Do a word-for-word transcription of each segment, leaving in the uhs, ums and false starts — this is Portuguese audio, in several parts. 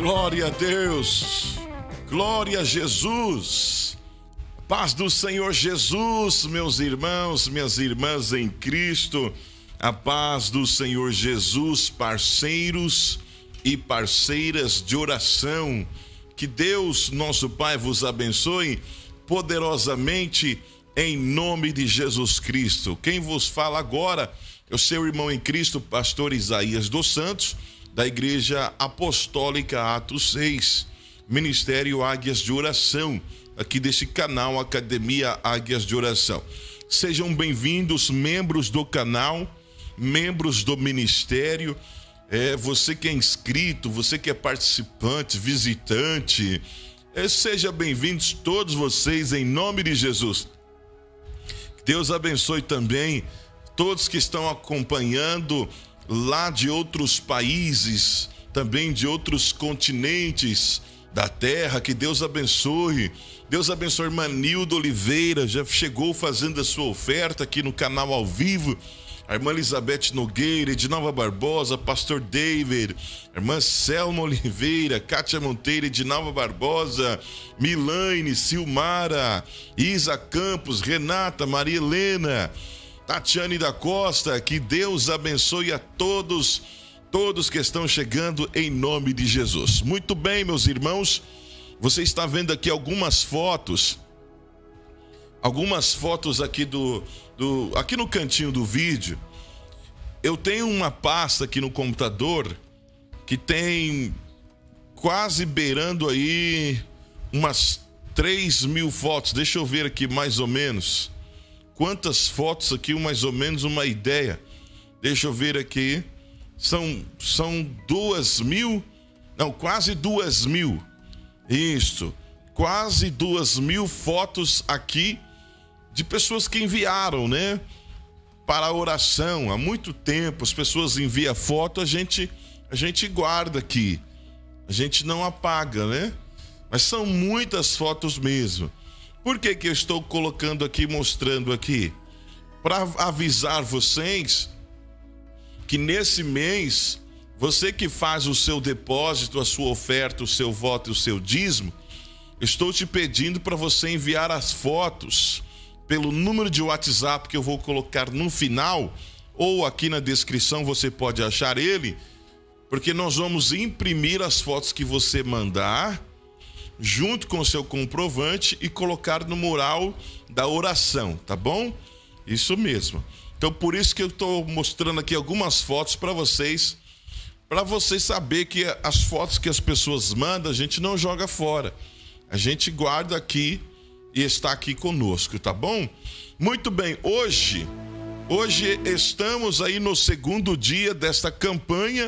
Glória a Deus, glória a Jesus, paz do Senhor Jesus, meus irmãos, minhas irmãs em Cristo, a paz do Senhor Jesus, parceiros e parceiras de oração, que Deus, nosso Pai, vos abençoe poderosamente em nome de Jesus Cristo. Quem vos fala agora é o seu irmão em Cristo, pastor Isaías dos Santos, da Igreja Apostólica Atos seis, Ministério Águias de Oração, aqui desse canal Academia Águias de Oração. Sejam bem-vindos, membros do canal, membros do ministério, é, você que é inscrito, você que é participante, visitante, é, seja bem-vindos todos vocês em nome de Jesus. Deus abençoe também todos que estão acompanhando lá de outros países, também de outros continentes da terra, que Deus abençoe. Deus abençoe a irmã Nilda Oliveira, já chegou fazendo a sua oferta aqui no canal ao vivo. A irmã Elizabeth Nogueira, Edinalva Barbosa, pastor David, a irmã Selma Oliveira, Kátia Monteiro, Edinalva Barbosa, Milane, Silmara, Isa Campos, Renata, Maria Helena, Tatiane da Costa. Que Deus abençoe a todos, todos que estão chegando em nome de Jesus. Muito bem, meus irmãos, você está vendo aqui algumas fotos, algumas fotos aqui do, do, aqui no cantinho do vídeo. Eu tenho uma pasta aqui no computador que tem quase beirando aí umas três mil fotos. Deixa eu ver aqui mais ou menos quantas fotos aqui, mais ou menos uma ideia. Deixa eu ver aqui. São, são duas mil, não, quase duas mil. Isso, quase duas mil fotos aqui de pessoas que enviaram, né? Para a oração. Há muito tempo as pessoas enviam foto, a gente, a gente guarda aqui. A gente não apaga, né? Mas são muitas fotos mesmo. Por que que eu estou colocando aqui, mostrando aqui? Para avisar vocês que nesse mês, você que faz o seu depósito, a sua oferta, o seu voto e o seu dízimo, estou te pedindo para você enviar as fotos pelo número de WhatsApp que eu vou colocar no final, ou aqui na descrição você pode achar ele, porque nós vamos imprimir as fotos que você mandar, junto com o seu comprovante, e colocar no mural da oração, tá bom? Isso mesmo. Então, por isso que eu estou mostrando aqui algumas fotos para vocês, para vocês saberem que as fotos que as pessoas mandam, a gente não joga fora. A gente guarda aqui e está aqui conosco, tá bom? Muito bem, hoje, hoje estamos aí no segundo dia desta campanha,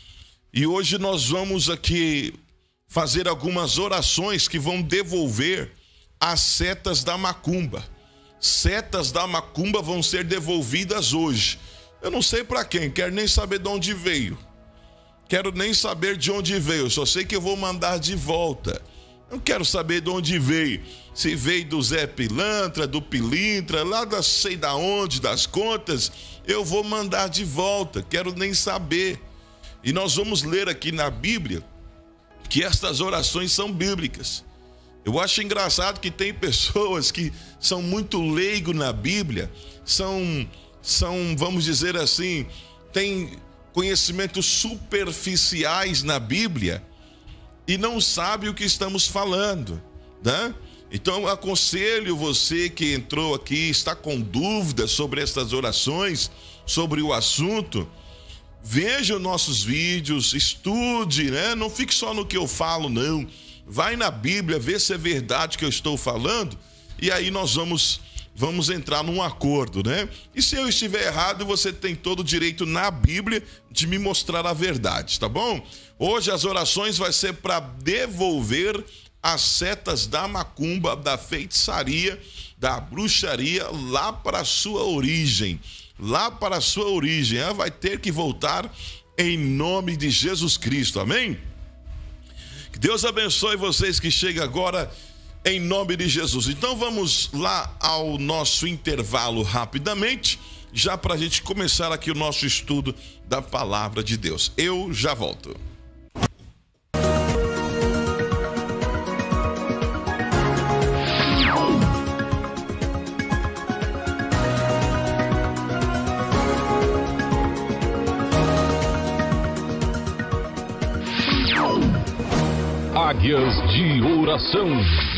e hoje nós vamos aqui fazer algumas orações que vão devolver as setas da macumba. Setas da macumba vão ser devolvidas hoje. Eu não sei para quem, quero nem saber de onde veio. Quero nem saber de onde veio, só sei que eu vou mandar de volta. Não quero saber de onde veio. Se veio do Zé Pilantra, do Pilintra, lá da sei da onde, das contas, eu vou mandar de volta. Quero nem saber. E nós vamos ler aqui na Bíblia que estas orações são bíblicas. Eu acho engraçado que tem pessoas que são muito leigos na Bíblia, são, são, vamos dizer assim, têm conhecimentos superficiais na Bíblia e não sabem o que estamos falando, né? Então, aconselho você que entrou aqui, está com dúvidas sobre estas orações, sobre o assunto, veja os nossos vídeos, estude, né? Não fique só no que eu falo, não. Vai na Bíblia, vê se é verdade que eu estou falando, e aí nós vamos, vamos entrar num acordo, né? E se eu estiver errado, você tem todo o direito na Bíblia de me mostrar a verdade, tá bom? Hoje as orações vai ser para devolver as setas da macumba, da feitiçaria, da bruxaria, lá para a sua origem. Lá para a sua origem, ela vai ter que voltar em nome de Jesus Cristo, amém? Que Deus abençoe vocês que chegam agora em nome de Jesus. Então vamos lá ao nosso intervalo rapidamente, já para a gente começar aqui o nosso estudo da palavra de Deus. Eu já volto. Águias de Oração.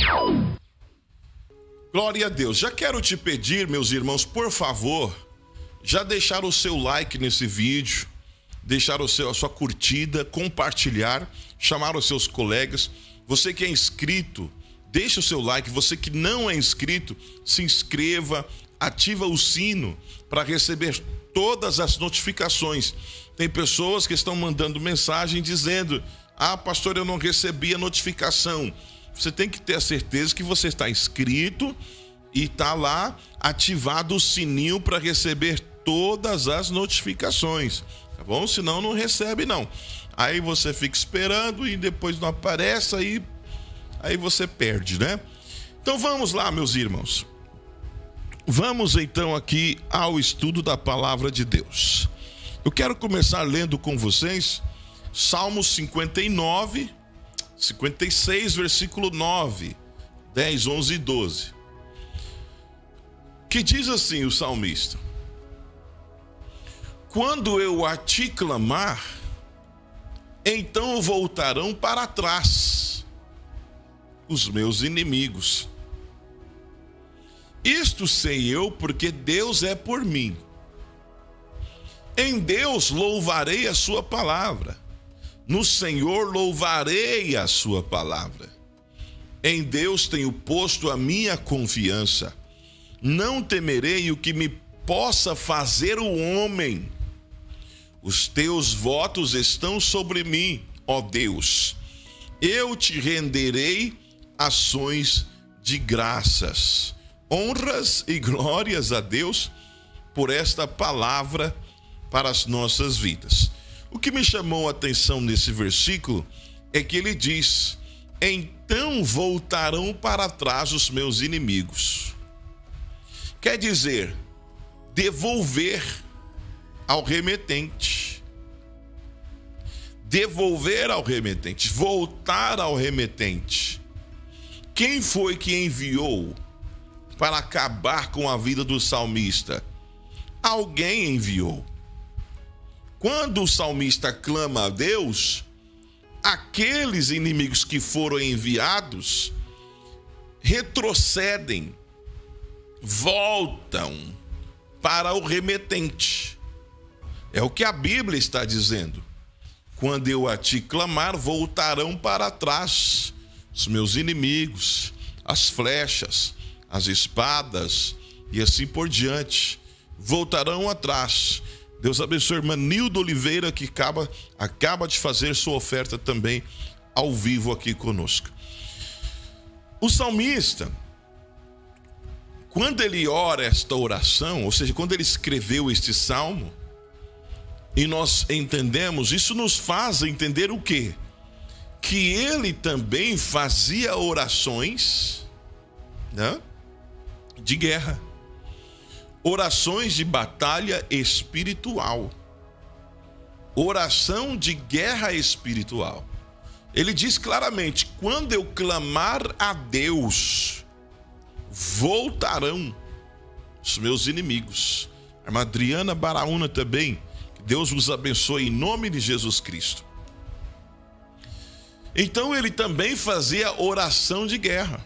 Glória a Deus. Já quero te pedir, meus irmãos, por favor, já deixar o seu like nesse vídeo, deixar o seu, a sua curtida, compartilhar, chamar os seus colegas. Você que é inscrito, deixa o seu like. Você que não é inscrito, se inscreva, ativa o sino para receber todas as notificações. Tem pessoas que estão mandando mensagem dizendo: ah, pastor, eu não recebi a notificação. Você tem que ter a certeza que você está inscrito e está lá ativado o sininho para receber todas as notificações, tá bom? Senão não recebe não. Aí você fica esperando e depois não aparece, aí, aí você perde, né? Então vamos lá, meus irmãos. Vamos então aqui ao estudo da palavra de Deus. Eu quero começar lendo com vocês Salmos cinquenta e nove, cinquenta e seis, versículo nove, dez, onze e doze. Que diz assim o salmista: quando eu a ti clamar, então voltarão para trás os meus inimigos. Isto sei eu, porque Deus é por mim. Em Deus louvarei a sua palavra. No Senhor louvarei a sua palavra. Em Deus tenho posto a minha confiança. Não temerei o que me possa fazer o homem. Os teus votos estão sobre mim, ó Deus. Eu te renderei ações de graças. Honras e glórias a Deus por esta palavra para as nossas vidas. O que me chamou a atenção nesse versículo é que ele diz: então voltarão para trás os meus inimigos. Quer dizer, devolver ao remetente. Devolver ao remetente, voltar ao remetente. Quem foi que enviou para acabar com a vida do salmista? Alguém enviou. Quando o salmista clama a Deus, aqueles inimigos que foram enviados retrocedem, voltam para o remetente. É o que a Bíblia está dizendo. Quando eu a ti clamar, voltarão para trás os meus inimigos, as flechas, as espadas e assim por diante. Voltarão atrás. Deus abençoe a irmã Nilda Oliveira, que acaba, acaba de fazer sua oferta também ao vivo aqui conosco. O salmista, quando ele ora esta oração, ou seja, quando ele escreveu este salmo, e nós entendemos, isso nos faz entender o quê? Que ele também fazia orações, né, de guerra. Orações de batalha espiritual. Oração de guerra espiritual. Ele diz claramente: quando eu clamar a Deus, voltarão os meus inimigos. A irmã Adriana Baraúna também, que Deus vos abençoe em nome de Jesus Cristo. Então ele também fazia oração de guerra.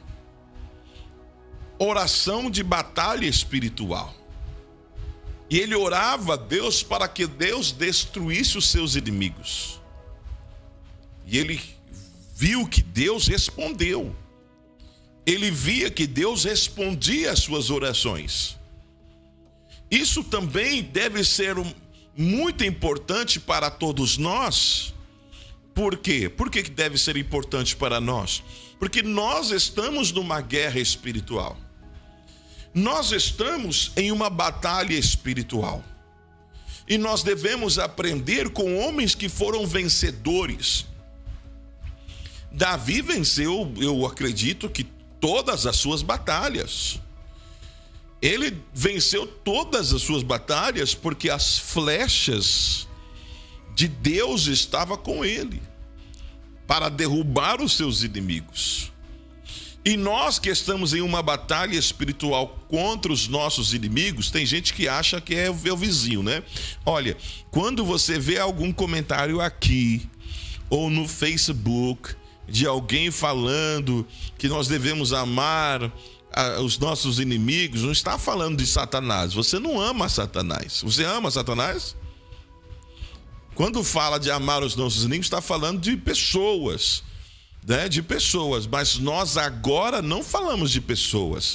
Oração de batalha espiritual. E ele orava a Deus para que Deus destruísse os seus inimigos. E ele viu que Deus respondeu. Ele via que Deus respondia às suas orações. Isso também deve ser muito importante para todos nós. Por quê? Por que deve ser importante para nós? Porque nós estamos numa guerra espiritual. Nós estamos em uma batalha espiritual. E nós devemos aprender com homens que foram vencedores. Davi venceu, eu acredito que todas as suas batalhas. Ele venceu todas as suas batalhas porque as flechas de Deus estavam com ele para derrubar os seus inimigos. E nós que estamos em uma batalha espiritual contra os nossos inimigos, tem gente que acha que é o vizinho, né? Olha, quando você vê algum comentário aqui ou no Facebook de alguém falando que nós devemos amar a, os nossos inimigos, não está falando de Satanás. Você não ama Satanás. Você ama Satanás? Quando fala de amar os nossos inimigos, está falando de pessoas, né? De pessoas. Mas nós agora não falamos de pessoas.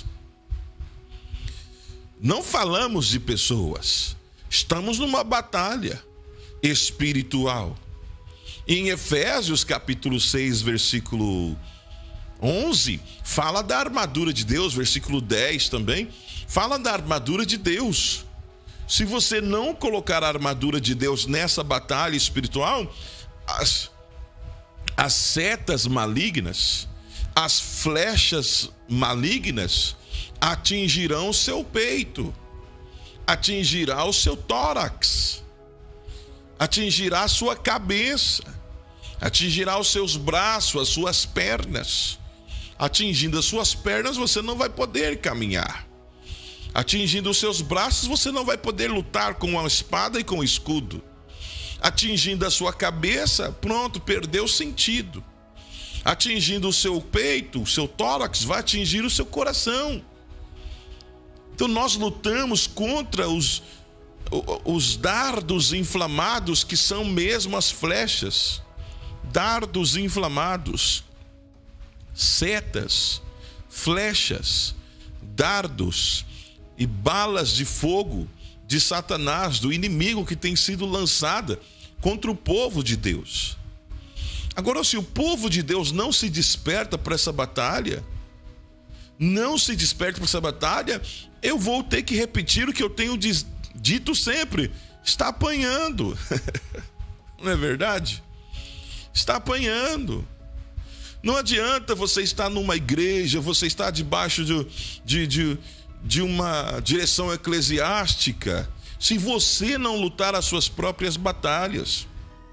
Não falamos de pessoas. Estamos numa batalha espiritual. Em Efésios capítulo seis, versículo onze, fala da armadura de Deus. Versículo dez também fala da armadura de Deus. Se você não colocar a armadura de Deus nessa batalha espiritual, as, as setas malignas, as flechas malignas atingirão o seu peito, atingirá o seu tórax, atingirá a sua cabeça, atingirá os seus braços, as suas pernas. Atingindo as suas pernas, você não vai poder caminhar. Atingindo os seus braços, você não vai poder lutar com a espada e com o escudo. Atingindo a sua cabeça, pronto, perdeu o sentido. Atingindo o seu peito, o seu tórax, vai atingir o seu coração. Então nós lutamos contra os, os dardos inflamados, que são mesmo as flechas. Dardos inflamados, setas, flechas, dardos e balas de fogo de Satanás, do inimigo, que tem sido lançada contra o povo de Deus. Agora, se o povo de Deus não se desperta para essa batalha, não se desperta para essa batalha, eu vou ter que repetir o que eu tenho dito sempre: está apanhando. Não é verdade? Está apanhando. Não adianta você estar numa igreja, você estar debaixo de, de, de, de uma direção eclesiástica, se você não lutar as suas próprias batalhas.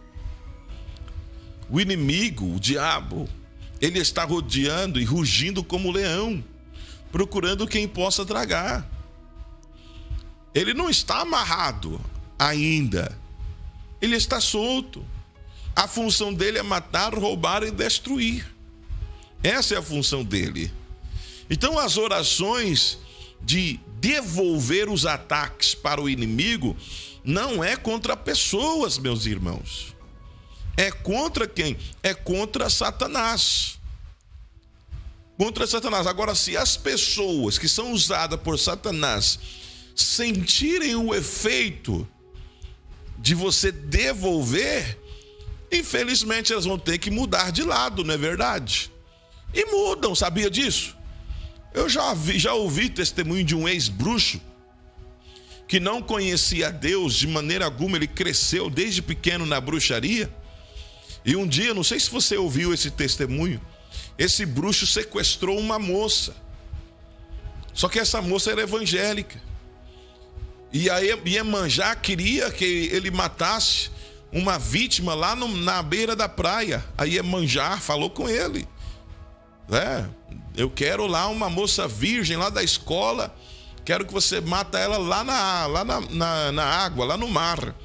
O inimigo, o diabo, ele está rodeando e rugindo como leão, procurando quem possa tragar. Ele não está amarrado ainda, ele está solto. A função dele é matar, roubar e destruir. Essa é a função dele. Então, as orações de devolver os ataques para o inimigo não é contra pessoas, meus irmãos. É contra quem? É contra Satanás. Contra Satanás. Agora, se as pessoas que são usadas por Satanás sentirem o efeito de você devolver, infelizmente elas vão ter que mudar de lado, não é verdade? E mudam, sabia disso? Eu já, vi, já ouvi testemunho de um ex-bruxo que não conhecia Deus de maneira alguma. Ele cresceu desde pequeno na bruxaria. E um dia, não sei se você ouviu esse testemunho, esse bruxo sequestrou uma moça. Só que essa moça era evangélica. E a Iemanjá queria que ele matasse uma vítima lá no, na beira da praia. A Iemanjá falou com ele: é, eu quero lá uma moça virgem lá da escola, quero que você mata ela lá, na, lá na, na, na água, lá no mar.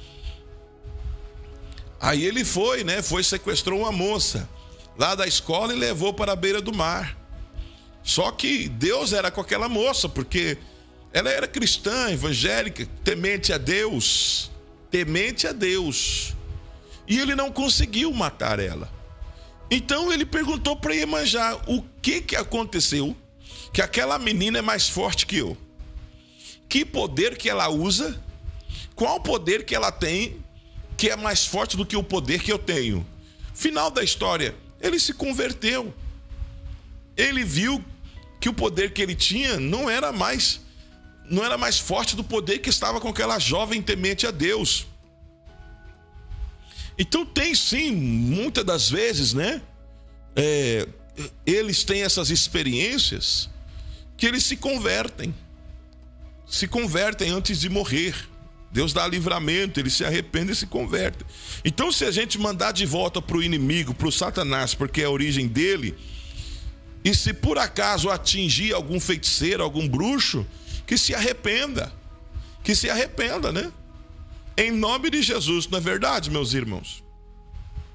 Aí ele foi, né? Foi, sequestrou uma moça lá da escola e levou para a beira do mar. Só que Deus era com aquela moça, porque ela era cristã, evangélica, temente a Deus, temente a Deus. E ele não conseguiu matar ela. Então ele perguntou para Iemanjá: o que que aconteceu que aquela menina é mais forte que eu? Que poder que ela usa? Qual poder que ela tem que é mais forte do que o poder que eu tenho? Final da história, ele se converteu. Ele viu que o poder que ele tinha não era mais, não era mais forte do poder que estava com aquela jovem temente a Deus. Então tem sim, muitas das vezes, né? É, eles têm essas experiências que eles se convertem. Se convertem antes de morrer. Deus dá livramento, eles se arrependem e se convertem. Então, se a gente mandar de volta para o inimigo, para o Satanás, porque é a origem dele, e se por acaso atingir algum feiticeiro, algum bruxo, que se arrependa. Que se arrependa, né? Em nome de Jesus, não é verdade, meus irmãos?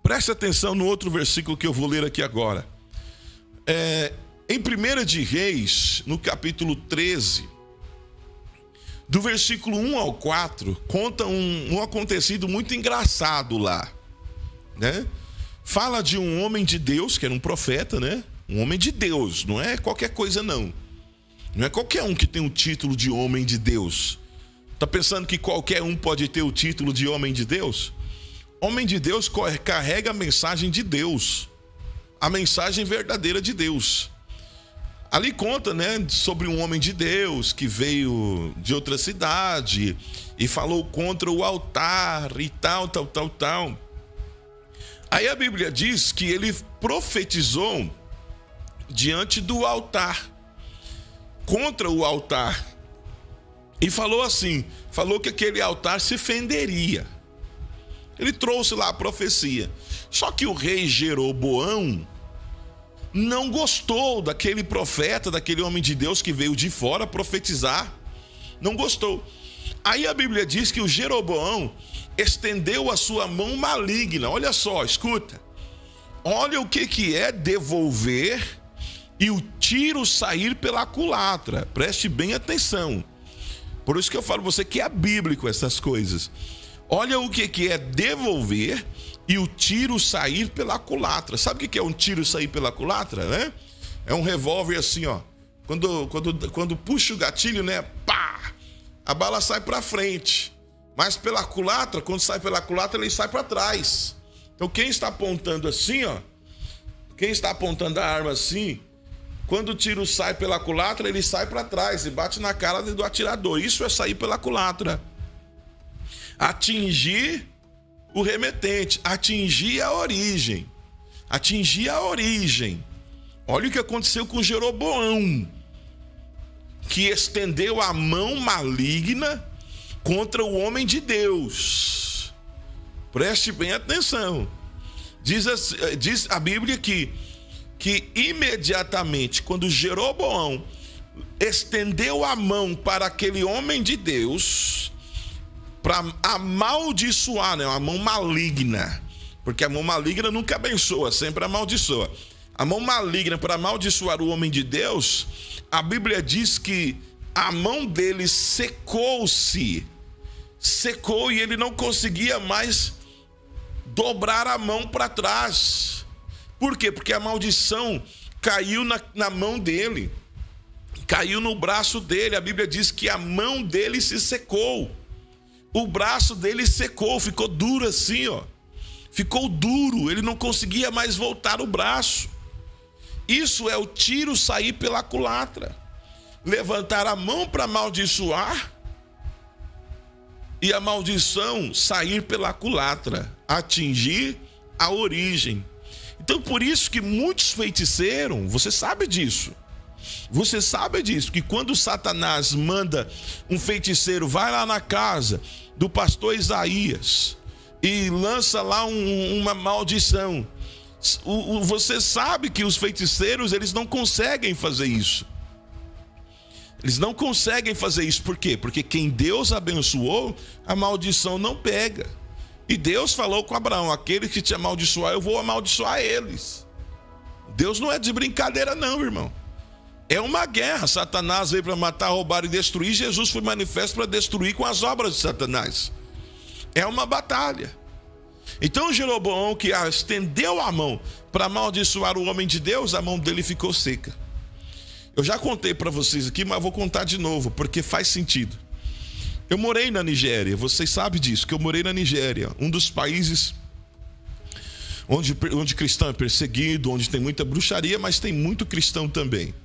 Preste atenção no outro versículo que eu vou ler aqui agora. É, em primeira de Reis, no capítulo treze, do versículo um ao quatro, conta um, um acontecido muito engraçado lá, né? Fala de um homem de Deus, que era um profeta, né? Um homem de Deus, não é qualquer coisa não. Não é qualquer um que tem o título de homem de Deus. Tá pensando que qualquer um pode ter o título de homem de Deus? Homem de Deus carrega a mensagem de Deus, a mensagem verdadeira de Deus. Ali conta, né, sobre um homem de Deus que veio de outra cidade e falou contra o altar e tal, tal, tal, tal. Aí a Bíblia diz que ele profetizou diante do altar, contra o altar, e falou assim, falou que aquele altar se fenderia. Ele trouxe lá a profecia. Só que o rei Jeroboão não gostou daquele profeta, daquele homem de Deus que veio de fora profetizar. Não gostou. Aí a Bíblia diz que o Jeroboão estendeu a sua mão maligna. Olha só, escuta. Olha o que que é devolver e o tiro sair pela culatra. Preste bem atenção. Por isso que eu falo pra você que é bíblico essas coisas. Olha o que que é devolver e o tiro sair pela culatra. Sabe o que é um tiro sair pela culatra, né? É um revólver assim, ó. Quando, quando, quando puxa o gatilho, né? Pá! A bala sai pra frente. Mas pela culatra, quando sai pela culatra, ele sai pra trás. Então quem está apontando assim, ó. Quem está apontando a arma assim, quando o tiro sai pela culatra, ele sai pra trás e bate na cara do atirador. Isso é sair pela culatra. Atingir o remetente, atingir a origem, atingir a origem. Olha o que aconteceu com Jeroboão, que estendeu a mão maligna contra o homem de Deus. Preste bem atenção. Diz, diz a Bíblia que, que imediatamente, quando Jeroboão estendeu a mão para aquele homem de Deus, para amaldiçoar, né? Uma mão maligna, porque a mão maligna nunca abençoa, sempre amaldiçoa. A mão maligna para amaldiçoar o homem de Deus, a Bíblia diz que a mão dele secou-se, secou e ele não conseguia mais dobrar a mão para trás. Por quê? Porque a maldição caiu na, na mão dele, caiu no braço dele. A Bíblia diz que a mão dele se secou. O braço dele secou, ficou duro assim, ó. Ficou duro, ele não conseguia mais voltar o braço. Isso é o tiro sair pela culatra. Levantar a mão para amaldiçoar e a maldição sair pela culatra, atingir a origem. Então por isso que muitos feiticeiros, você sabe disso. Você sabe disso, que quando Satanás manda um feiticeiro, vai lá na casa do pastor Isaías e lança lá um, uma maldição, o, o, você sabe que os feiticeiros, eles não conseguem fazer isso. Eles não conseguem fazer isso, por quê? Porque quem Deus abençoou, a maldição não pega. E Deus falou com Abraão, aquele que te amaldiçoar, eu vou amaldiçoar eles. Deus não é de brincadeira não, irmão. É uma guerra. Satanás veio para matar, roubar e destruir. Jesus foi manifesto para destruir com as obras de Satanás. É uma batalha. Então Jeroboão, que estendeu a mão para amaldiçoar o homem de Deus, a mão dele ficou seca. Eu já contei para vocês aqui, mas vou contar de novo, porque faz sentido. Eu morei na Nigéria, vocês sabem disso, que eu morei na Nigéria, um dos países onde, onde cristão é perseguido, onde tem muita bruxaria, mas tem muito cristão também.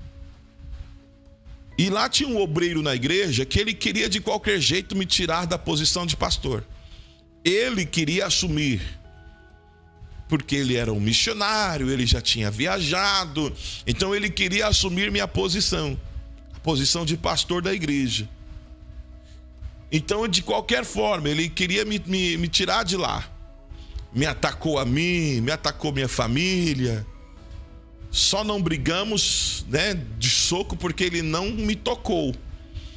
E lá tinha um obreiro na igreja que ele queria de qualquer jeito me tirar da posição de pastor. Ele queria assumir, porque ele era um missionário, ele já tinha viajado, então ele queria assumir minha posição, a posição de pastor da igreja. Então, de qualquer forma, ele queria me, me, me tirar de lá. Me atacou a mim, me atacou minha família. Só não brigamos, né, de soco porque ele não me tocou.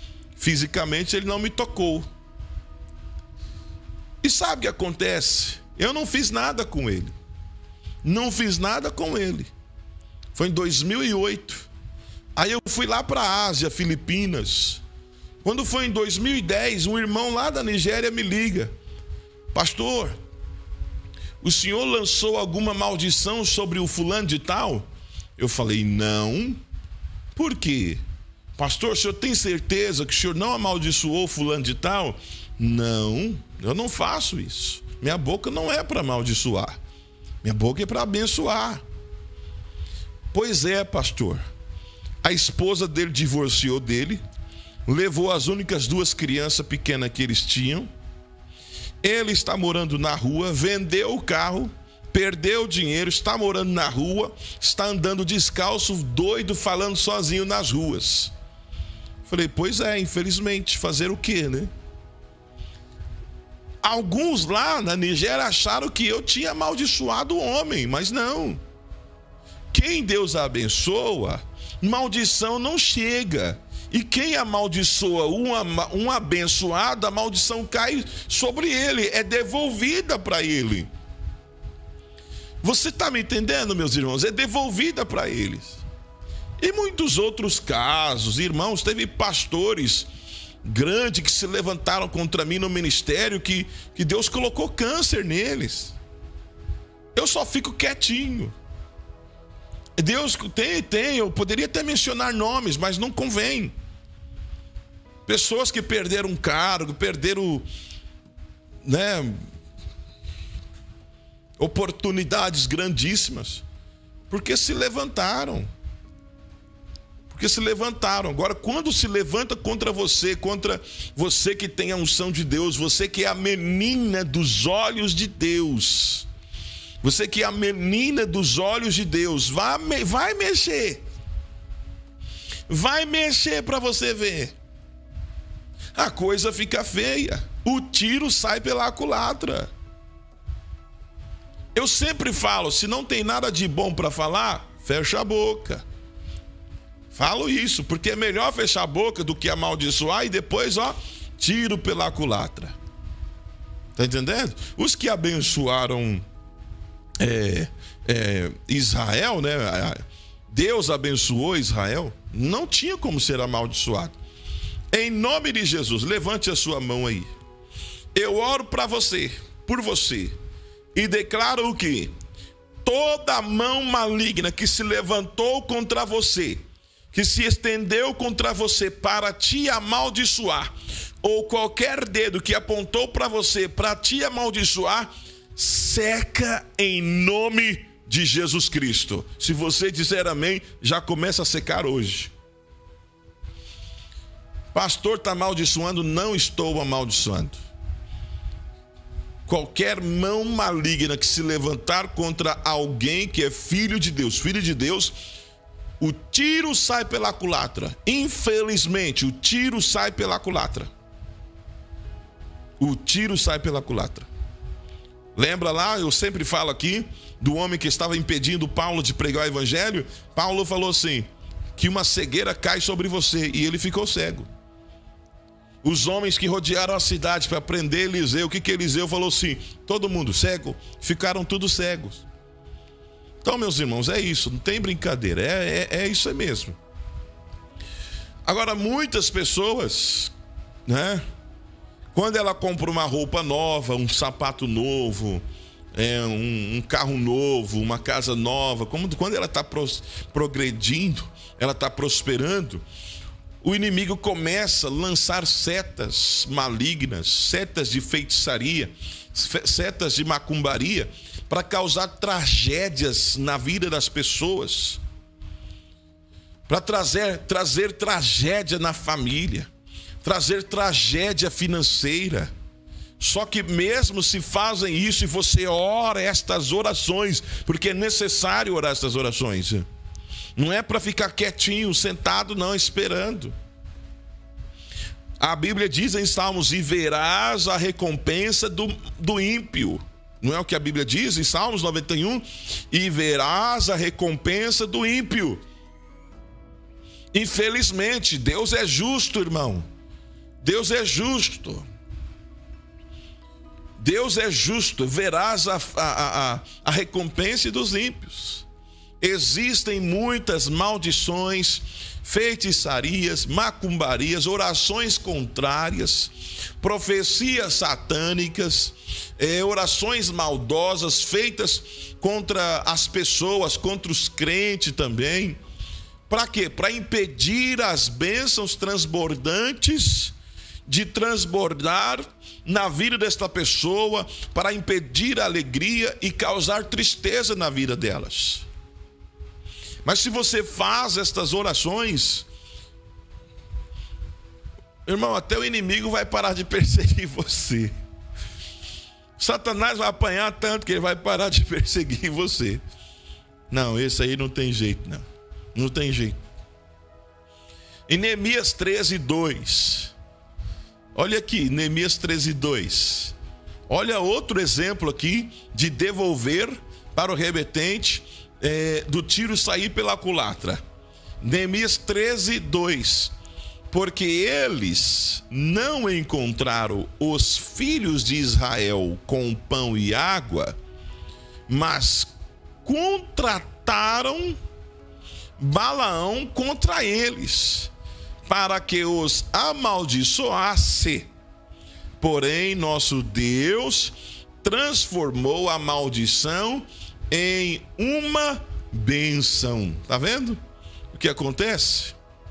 Fisicamente ele não me tocou. E sabe o que acontece? Eu não fiz nada com ele. Não fiz nada com ele. Foi em dois mil e oito. Aí eu fui lá para a Ásia, Filipinas. Quando foi em dois mil e dez, um irmão lá da Nigéria me liga: pastor, o senhor lançou alguma maldição sobre o fulano de tal? Eu falei: não. Por quê? Pastor, o senhor tem certeza que o senhor não amaldiçoou fulano de tal? Não, eu não faço isso. Minha boca não é para amaldiçoar. Minha boca é para abençoar. Pois é, pastor. A esposa dele divorciou dele, levou as únicas duas crianças pequenas que eles tinham. Ele está morando na rua, vendeu o carro, perdeu o dinheiro, está morando na rua, está andando descalço, doido, falando sozinho nas ruas. Falei: pois é, infelizmente, fazer o quê, né? Alguns lá na Nigéria acharam que eu tinha amaldiçoado o homem, mas não. Quem Deus abençoa, maldição não chega. E quem amaldiçoa um, um abençoado, a maldição cai sobre ele, é devolvida para ele. Você está me entendendo, meus irmãos? É devolvida para eles. E muitos outros casos, irmãos, teve pastores grandes que se levantaram contra mim no ministério, que, que Deus colocou câncer neles. Eu só fico quietinho. Deus tem, tem, eu poderia até mencionar nomes, mas não convém. Pessoas que perderam um cargo, perderam, né, oportunidades grandíssimas, porque se levantaram. Porque se levantaram. Agora, quando se levanta contra você, contra você que tem a unção de Deus, você que é a menina dos olhos de Deus, você que é a menina dos olhos de Deus, vai, vai mexer. Vai mexer para você ver. A coisa fica feia. O tiro sai pela culatra. Eu sempre falo, se não tem nada de bom para falar, fecha a boca. Falo isso, porque é melhor fechar a boca do que amaldiçoar e depois, ó, tiro pela culatra. Tá entendendo? Os que abençoaram é, é, Israel, né? Deus abençoou Israel, não tinha como ser amaldiçoado. Em nome de Jesus, levante a sua mão aí. Eu oro para você, por você, e declaro o que? Toda mão maligna que se levantou contra você, que se estendeu contra você para te amaldiçoar, ou qualquer dedo que apontou para você para te amaldiçoar, seca em nome de Jesus Cristo. Se você disser amém, já começa a secar hoje. Pastor, está amaldiçoando? Não estou amaldiçoando. Qualquer mão maligna que se levantar contra alguém que é filho de Deus, filho de Deus, o tiro sai pela culatra. Infelizmente, o tiro sai pela culatra. O tiro sai pela culatra. Lembra lá, eu sempre falo aqui, do homem que estava impedindo Paulo de pregar o evangelho? Paulo falou assim, que uma cegueira cai sobre você, e ele ficou cego. Os homens que rodearam a cidade para prender Eliseu, o que que Eliseu falou assim? Todo mundo cego, ficaram todos cegos. Então, meus irmãos, é isso, não tem brincadeira, é, é, é isso aí mesmo. Agora, muitas pessoas, né, quando ela compra uma roupa nova, um sapato novo, é, um, um carro novo, uma casa nova, como, quando ela está progredindo, ela está prosperando, o inimigo começa a lançar setas malignas, setas de feitiçaria, setas de macumbaria, para causar tragédias na vida das pessoas, para trazer, trazer tragédia na família, trazer tragédia financeira. Só que mesmo se fazem isso e você ora estas orações, porque é necessário orar estas orações, não é para ficar quietinho, sentado, não, esperando. A Bíblia diz em Salmos, e verás a recompensa do, do ímpio. Não é o que a Bíblia diz em Salmos noventa e um? E verás a recompensa do ímpio. Infelizmente, Deus é justo, irmão. Deus é justo. Deus é justo, verás a, a, a, a recompensa dos ímpios. Existem muitas maldições, feitiçarias, macumbarias, orações contrárias, profecias satânicas, é, orações maldosas feitas contra as pessoas, contra os crentes também. Para quê? Para impedir as bênçãos transbordantes de transbordar na vida desta pessoa, para impedir a alegria e causar tristeza na vida delas. Mas se você faz estas orações, irmão, até o inimigo vai parar de perseguir você. Satanás vai apanhar tanto que ele vai parar de perseguir você. Não, esse aí não tem jeito, não. Não tem jeito. Em Neemias treze, dois. Olha aqui, Neemias treze, dois. Olha outro exemplo aqui de devolver para o remetente é, do tiro sair pela culatra. Neemias treze, dois. Porque eles não encontraram os filhos de Israel com pão e água, mas contrataram Balaão contra eles, para que os amaldiçoasse. Porém, nosso Deus transformou a maldição em uma bênção. Tá vendo o que acontece?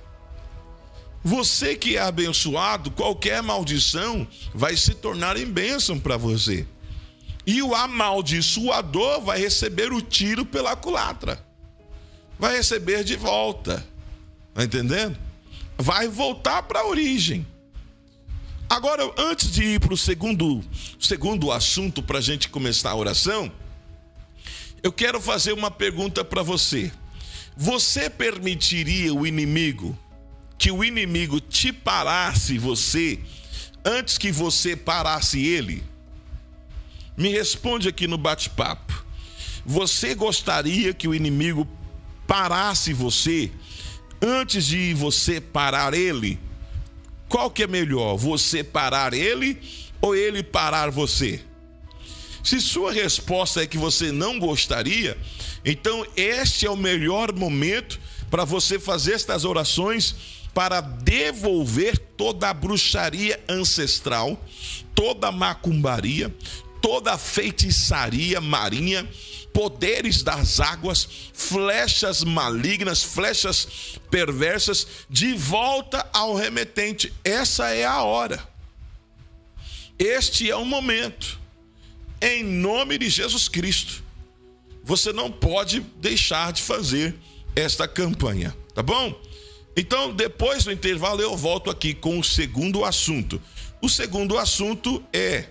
Você que é abençoado, qualquer maldição vai se tornar em bênção para você. E o amaldiçoador vai receber o tiro pela culatra. Vai receber de volta. Tá entendendo? Vai voltar para a origem. Agora, antes de ir para o segundo, segundo assunto, para a gente começar a oração, eu quero fazer uma pergunta para você. Você permitiria o inimigo, que o inimigo te parasse você, antes que você parasse ele? Me responde aqui no bate-papo. Você gostaria que o inimigo parasse você antes de você parar ele? Qual que é melhor, você parar ele ou ele parar você? Se sua resposta é que você não gostaria, então este é o melhor momento para você fazer estas orações para devolver toda a bruxaria ancestral, toda a macumbaria, toda a feitiçaria marinha, poderes das águas, flechas malignas, flechas perversas, de volta ao remetente. Essa é a hora. Este é o momento. Em nome de Jesus Cristo. Você não pode deixar de fazer esta campanha, tá bom? Então, depois do intervalo, eu volto aqui com o segundo assunto. O segundo assunto é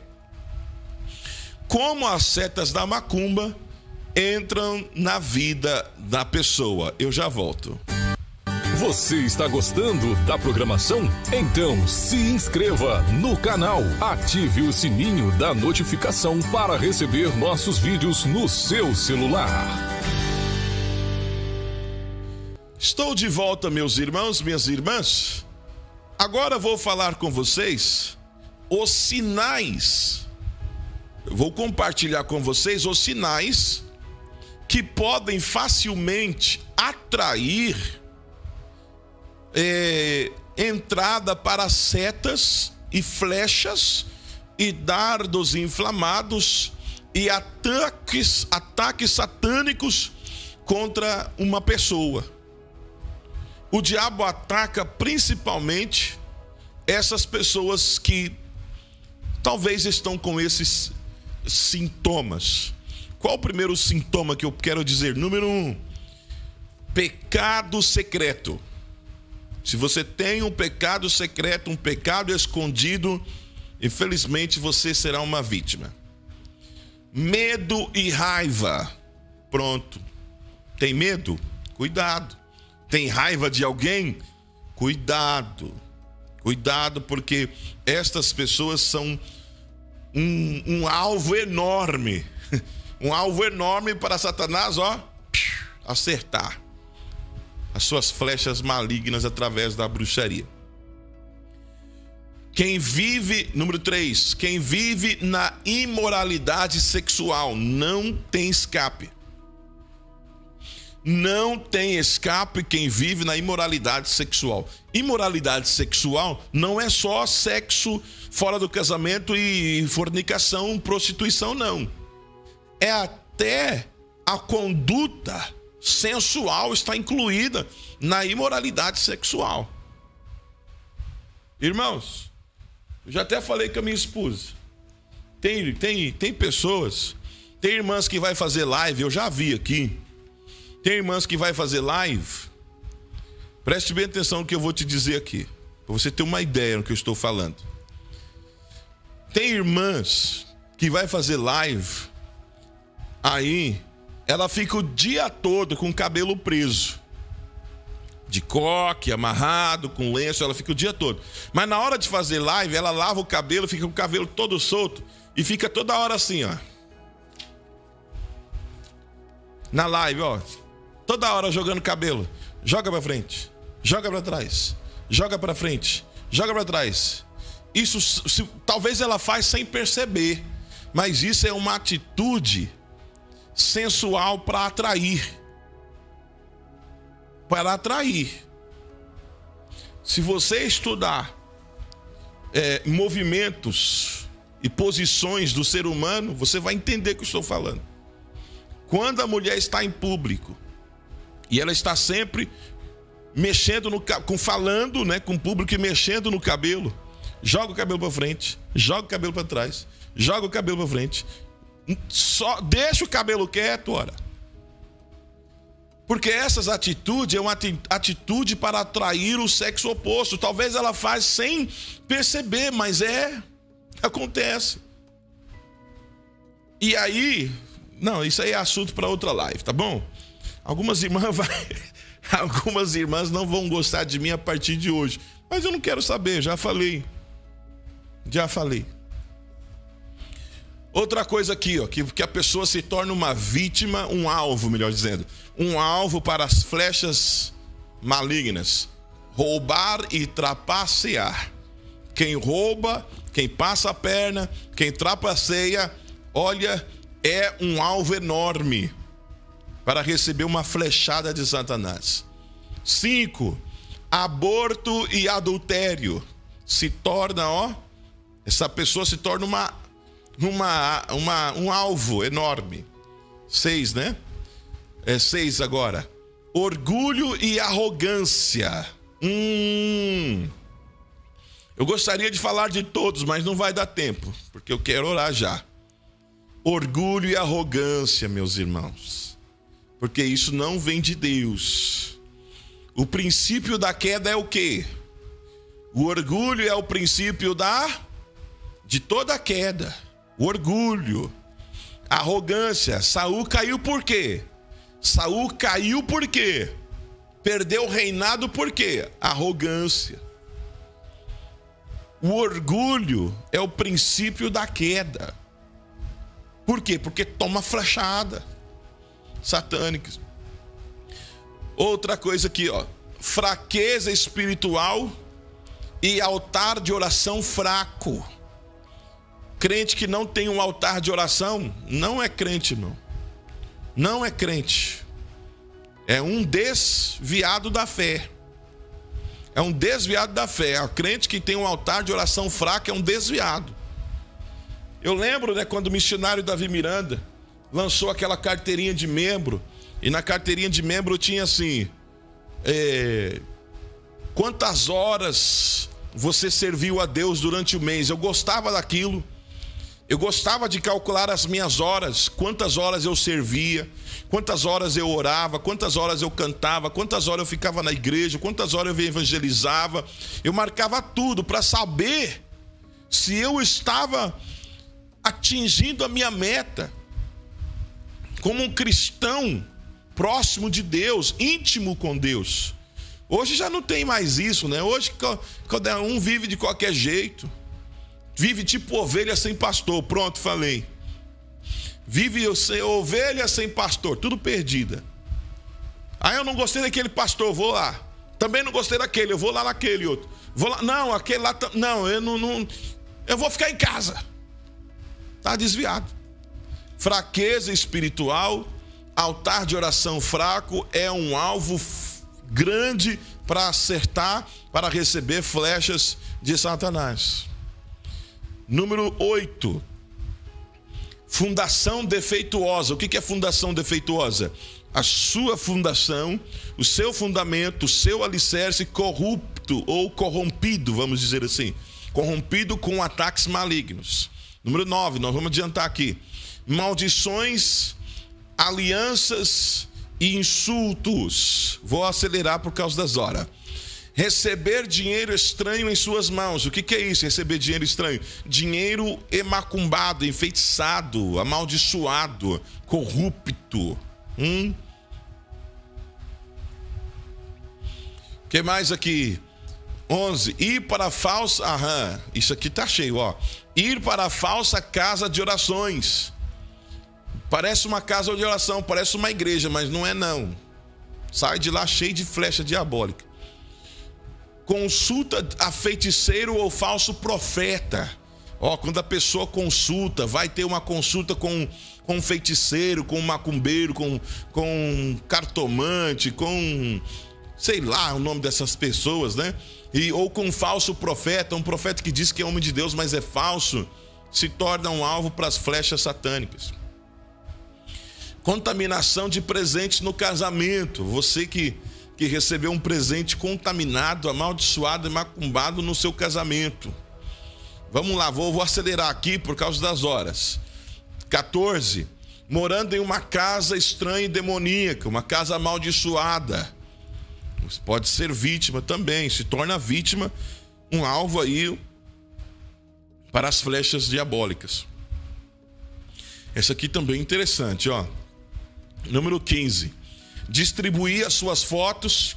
como as setas da macumba entram na vida da pessoa. Eu já volto. Você está gostando da programação? Então se inscreva no canal, ative o sininho da notificação para receber nossos vídeos no seu celular. Estou de volta, meus irmãos, minhas irmãs. Agora vou falar com vocês os sinais. Eu vou compartilhar com vocês os sinais que podem facilmente atrair é, entrada para setas e flechas e dardos inflamados e ataques, ataques satânicos contra uma pessoa. O diabo ataca principalmente essas pessoas que talvez estão com esses sintomas. Qual o primeiro sintoma que eu quero dizer? Número um, pecado secreto. Se você tem um pecado secreto, um pecado escondido, infelizmente você será uma vítima. Medo e raiva. Pronto. Tem medo? Cuidado. Tem raiva de alguém? Cuidado. Cuidado, porque estas pessoas são um, um alvo enorme. Um alvo enorme para Satanás, ó, acertar as suas flechas malignas através da bruxaria. Quem vive, número três, quem vive na imoralidade sexual não tem escape. Não tem escape quem vive na imoralidade sexual. Imoralidade sexual não é só sexo fora do casamento e fornicação, prostituição, não. É até a conduta sensual está incluída na imoralidade sexual. Irmãos, eu já até falei com a minha esposa. Tem, tem, tem pessoas, tem irmãs que vai fazer live, eu já vi aqui. Tem irmãs que vai fazer live. Preste bem atenção no que eu vou te dizer aqui, para você ter uma ideia do que eu estou falando. Tem irmãs que vai fazer live, aí ela fica o dia todo com o cabelo preso, de coque, amarrado, com lenço, ela fica o dia todo. Mas na hora de fazer live, ela lava o cabelo, fica com o cabelo todo solto e fica toda hora assim, ó. Na live, ó. Toda hora jogando cabelo. Joga pra frente, joga pra trás, joga pra frente, joga pra trás. Isso, se, talvez ela faz sem perceber, mas isso é uma atitude sensual para atrair. Para atrair. Se você estudar é, movimentos e posições do ser humano, você vai entender o que eu estou falando. Quando a mulher está em público e ela está sempre mexendo no com falando, né, com o público e mexendo no cabelo, joga o cabelo para frente, joga o cabelo para trás, joga o cabelo para frente, só deixa o cabelo quieto, ora. Porque essas atitudes é uma atitude para atrair o sexo oposto. Talvez ela faz sem perceber, mas é, acontece. E aí, não, isso aí é assunto para outra live, tá bom? Algumas irmãs vai, algumas irmãs não vão gostar de mim a partir de hoje, mas eu não quero saber, já falei. Já falei. Outra coisa aqui, ó, que, que a pessoa se torna uma vítima, um alvo, melhor dizendo, um alvo para as flechas malignas. Roubar e trapacear. Quem rouba, quem passa a perna, quem trapaceia, olha, é um alvo enorme para receber uma flechada de Satanás. Cinco, aborto e adultério. Se torna, ó, essa pessoa se torna uma, uma, uma, um alvo enorme. Seis, né? É seis agora. Orgulho e arrogância. Hum. Eu gostaria de falar de todos, mas não vai dar tempo, porque eu quero orar já. Orgulho e arrogância, meus irmãos. Porque isso não vem de Deus. O princípio da queda é o quê? O orgulho é o princípio da de toda queda. O orgulho, a arrogância. Saul caiu por quê? Saul caiu por quê? Perdeu o reinado por quê? Arrogância. O orgulho é o princípio da queda. Por quê? Porque toma flechada satânica. Outra coisa aqui, ó. Fraqueza espiritual e altar de oração fraco. Crente que não tem um altar de oração não é crente, não. Não é crente. É um desviado da fé. É um desviado da fé. O crente que tem um altar de oração fraco é um desviado. Eu lembro, né, quando o missionário Davi Miranda lançou aquela carteirinha de membro, e na carteirinha de membro tinha assim, é, quantas horas você serviu a Deus durante o mês. Eu gostava daquilo. Eu gostava de calcular as minhas horas, quantas horas eu servia, quantas horas eu orava, quantas horas eu cantava, quantas horas eu ficava na igreja, quantas horas eu evangelizava. Eu marcava tudo para saber se eu estava atingindo a minha meta como um cristão próximo de Deus, íntimo com Deus. Hoje já não tem mais isso, né? Hoje cada um vive de qualquer jeito. Vive tipo ovelha sem pastor. Pronto, falei. Vive sem ovelha sem pastor, tudo perdida. Ah, eu não gostei daquele pastor, vou lá. Também não gostei daquele, eu vou lá naquele outro. Vou lá, não, aquele lá, não, eu não, não, eu vou ficar em casa. Está desviado. Fraqueza espiritual, altar de oração fraco é um alvo grande para acertar, para receber flechas de Satanás. Número oito. Fundação defeituosa. O que é fundação defeituosa? A sua fundação, o seu fundamento, o seu alicerce corrupto ou corrompido, vamos dizer assim. Corrompido com ataques malignos. Número nove, nós vamos adiantar aqui. Maldições, alianças e insultos. Vou acelerar por causa das horas. Receber dinheiro estranho em suas mãos. O que, que é isso, receber dinheiro estranho? Dinheiro emacumbado, enfeitiçado, amaldiçoado, corrupto. Hum? O que mais aqui? onze. Ir para a falsa... Aham, isso aqui tá cheio, ó. Ir para a falsa casa de orações. Parece uma casa de oração, parece uma igreja, mas não é não. Sai de lá cheio de flecha diabólica. Consulta a feiticeiro ou falso profeta. Ó, quando a pessoa consulta, vai ter uma consulta com, com um feiticeiro, com um macumbeiro, com, com um cartomante, com... sei lá o nome dessas pessoas, né? E, ou com um falso profeta, um profeta que diz que é homem de Deus, mas é falso, se torna um alvo para as flechas satânicas. Contaminação de presentes no casamento. Você que, que recebeu um presente contaminado, amaldiçoado e macumbado no seu casamento. Vamos lá, vou, vou acelerar aqui por causa das horas. quatorze. Morando em uma casa estranha e demoníaca, uma casa amaldiçoada. Você pode ser vítima também, se torna vítima, um alvo aí para as flechas diabólicas. Essa aqui também é interessante, ó. Número quinze. Distribuir as suas fotos,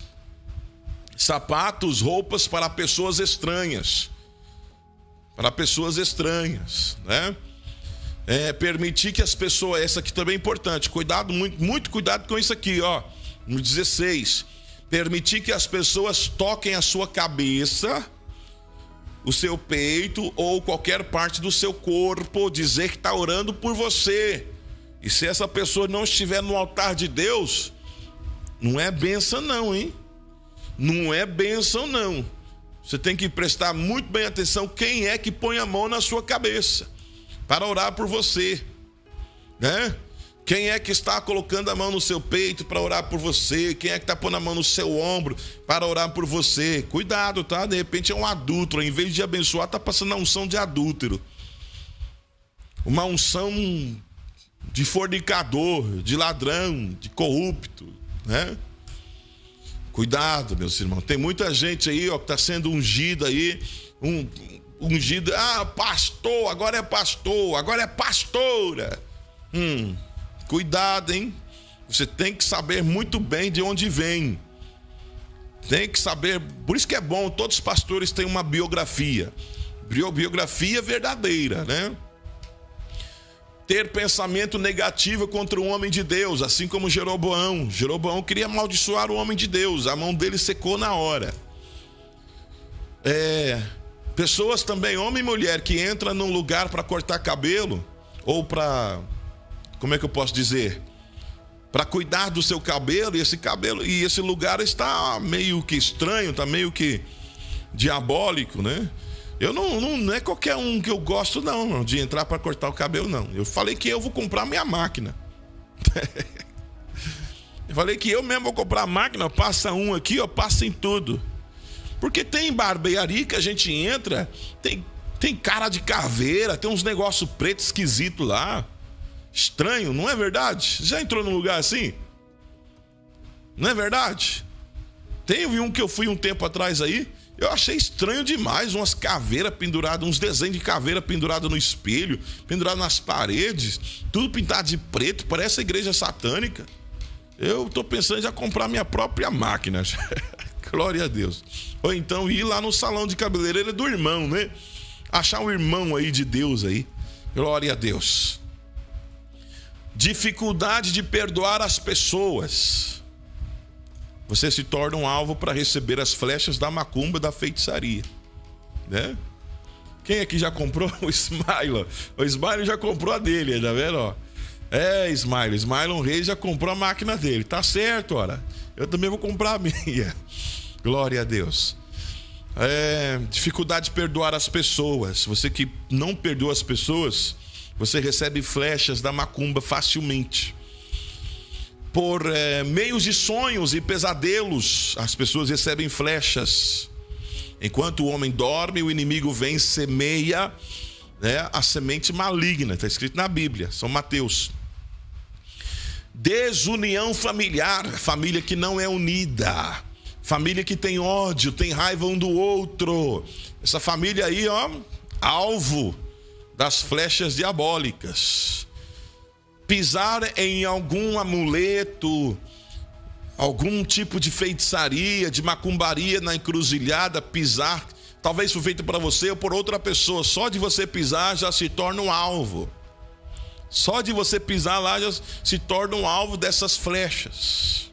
sapatos, roupas para pessoas estranhas. Para pessoas estranhas, né? É, permitir que as pessoas... Essa aqui também é importante. Cuidado, muito, muito cuidado com isso aqui, ó. No dezesseis. Permitir que as pessoas toquem a sua cabeça, o seu peito ou qualquer parte do seu corpo, dizer que está orando por você. E se essa pessoa não estiver no altar de Deus, não é bênção não, hein? Não é bênção não. Você tem que prestar muito bem atenção quem é que põe a mão na sua cabeça para orar por você, né? Quem é que está colocando a mão no seu peito para orar por você? Quem é que está pondo a mão no seu ombro para orar por você? Cuidado, tá? De repente é um adúltero. Em vez de abençoar, está passando a unção de adúltero. Uma unção de fornicador, de ladrão, de corrupto, né? Cuidado, meus irmãos. Tem muita gente aí, ó, que está sendo ungida aí. Um, ungida. Ah, pastor, agora é pastor, agora é pastora. Hum... Cuidado, hein? Você tem que saber muito bem de onde vem. Tem que saber... Por isso que é bom, todos os pastores têm uma biografia. Biografia verdadeira, né? Ter pensamento negativo contra o homem de Deus, assim como Jeroboão. Jeroboão queria amaldiçoar o homem de Deus. A mão dele secou na hora. É... Pessoas também, homem e mulher, que entram num lugar para cortar cabelo ou para... Como é que eu posso dizer? Para cuidar do seu cabelo, e esse cabelo e esse lugar está meio que estranho, está meio que diabólico, né? Eu não, não, não é qualquer um que eu gosto não, não de entrar para cortar o cabelo, não. Eu falei que eu vou comprar minha máquina. Eu falei que eu mesmo vou comprar a máquina, passa um aqui, ó, passa em tudo. Porque tem barbearia que a gente entra, tem, tem cara de caveira, tem uns negócios preto esquisito lá. Estranho, não é verdade? Já entrou num lugar assim? Não é verdade? Teve um que eu fui um tempo atrás aí, eu achei estranho demais, umas caveiras penduradas, uns desenhos de caveira pendurada no espelho, pendurado nas paredes, tudo pintado de preto, parece a igreja satânica. Eu tô pensando em já comprar minha própria máquina. Glória a Deus. Ou então ir lá no salão de cabeleireiro do irmão, né? Achar um irmão aí de Deus aí. Glória a Deus. Dificuldade de perdoar as pessoas. você se torna um alvo para receber as flechas da macumba, da feitiçaria, né? Quem aqui já comprou o Smiley? O Smiley já comprou a dele, tá vendo? Ó? É, Smiley, Smiley Reis já comprou a máquina dele. Tá certo, ora. Eu também vou comprar a minha. Glória a Deus. É, dificuldade de perdoar as pessoas. Você que não perdoa as pessoas, você recebe flechas da macumba facilmente. Por é, meios de sonhos e pesadelos, as pessoas recebem flechas. Enquanto o homem dorme, o inimigo vem e semeia, né, a semente maligna. Está escrito na Bíblia, São Mateus. Desunião familiar, família que não é unida, família que tem ódio, tem raiva um do outro. Essa família aí, ó, alvo das flechas diabólicas. Pisar em algum amuleto, algum tipo de feitiçaria, de macumbaria na encruzilhada, pisar, talvez foi feito para você ou por outra pessoa, só de você pisar já se torna um alvo. Só de você pisar lá já se torna um alvo dessas flechas.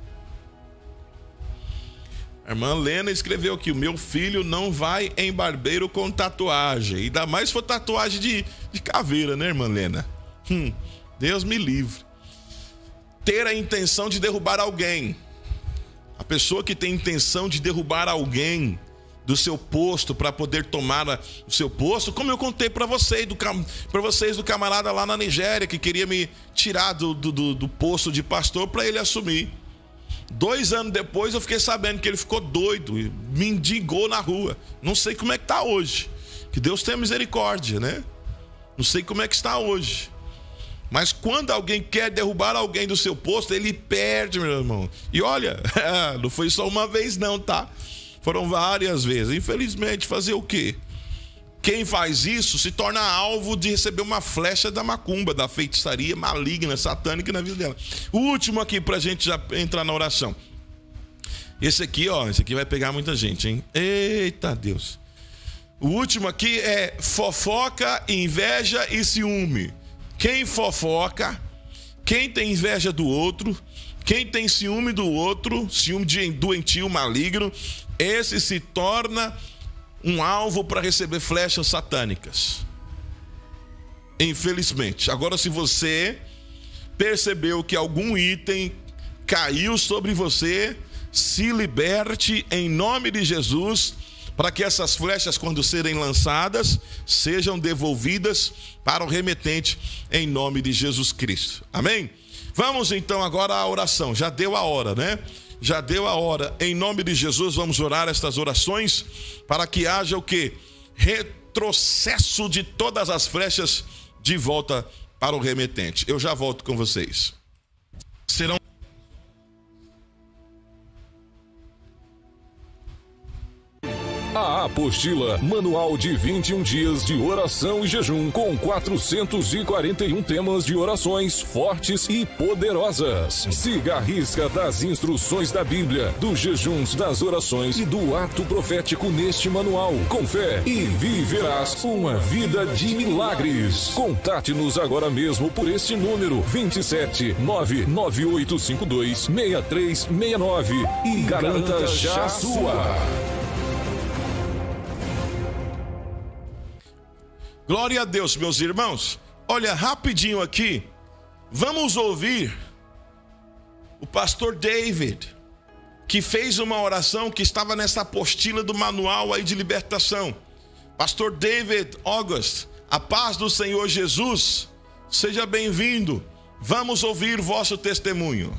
A irmã Lena escreveu aqui: o meu filho não vai em barbeiro com tatuagem. Ainda mais se for tatuagem de, de caveira, né, irmã Lena? Hum, Deus me livre. Ter a intenção de derrubar alguém. A pessoa que tem intenção de derrubar alguém do seu posto para poder tomar o seu posto, como eu contei para vocês, do, para vocês do camarada lá na Nigéria que queria me tirar do, do, do posto de pastor para ele assumir. Dois anos depois eu fiquei sabendo que ele ficou doido e mendigou na rua. Não sei como é que está hoje. Que Deus tenha misericórdia, né? Não sei como é que está hoje. Mas quando alguém quer derrubar alguém do seu posto, ele perde, meu irmão. E olha, não foi só uma vez não, tá? Foram várias vezes. Infelizmente, fazer o quê? Quem faz isso se torna alvo de receber uma flecha da macumba, da feitiçaria maligna, satânica na vida dela. O último aqui pra gente já entrar na oração. Esse aqui, ó, esse aqui vai pegar muita gente, hein? Eita Deus. O último aqui é fofoca, inveja e ciúme. Quem fofoca, quem tem inveja do outro, quem tem ciúme do outro, ciúme de doentio maligno, esse se torna um alvo para receber flechas satânicas. Infelizmente. Agora, se você percebeu que algum item caiu sobre você, se liberte em nome de Jesus, para que essas flechas, quando serem lançadas, sejam devolvidas para o remetente em nome de Jesus Cristo. Amém? Vamos então agora à oração. Já deu a hora, né? Já deu a hora. Em nome de Jesus, vamos orar estas orações para que haja o quê? Retrocesso de todas as flechas de volta para o remetente. Eu já volto com vocês. Serão A apostila Manual de vinte e um dias de oração e jejum, com quatrocentos e quarenta e um temas de orações fortes e poderosas. Siga a risca das instruções da Bíblia, dos jejuns, das orações e do ato profético neste manual. Com fé e viverás uma vida de milagres. Contate-nos agora mesmo por este número vinte e sete, nove nove oito cinco dois, seis três seis nove e garanta já a sua. Glória a Deus, meus irmãos. Olha, rapidinho aqui, vamos ouvir o pastor David, que fez uma oração que estava nessa apostila do manual aí de libertação. Pastor David August, a paz do Senhor Jesus, seja bem-vindo. Vamos ouvir vosso testemunho.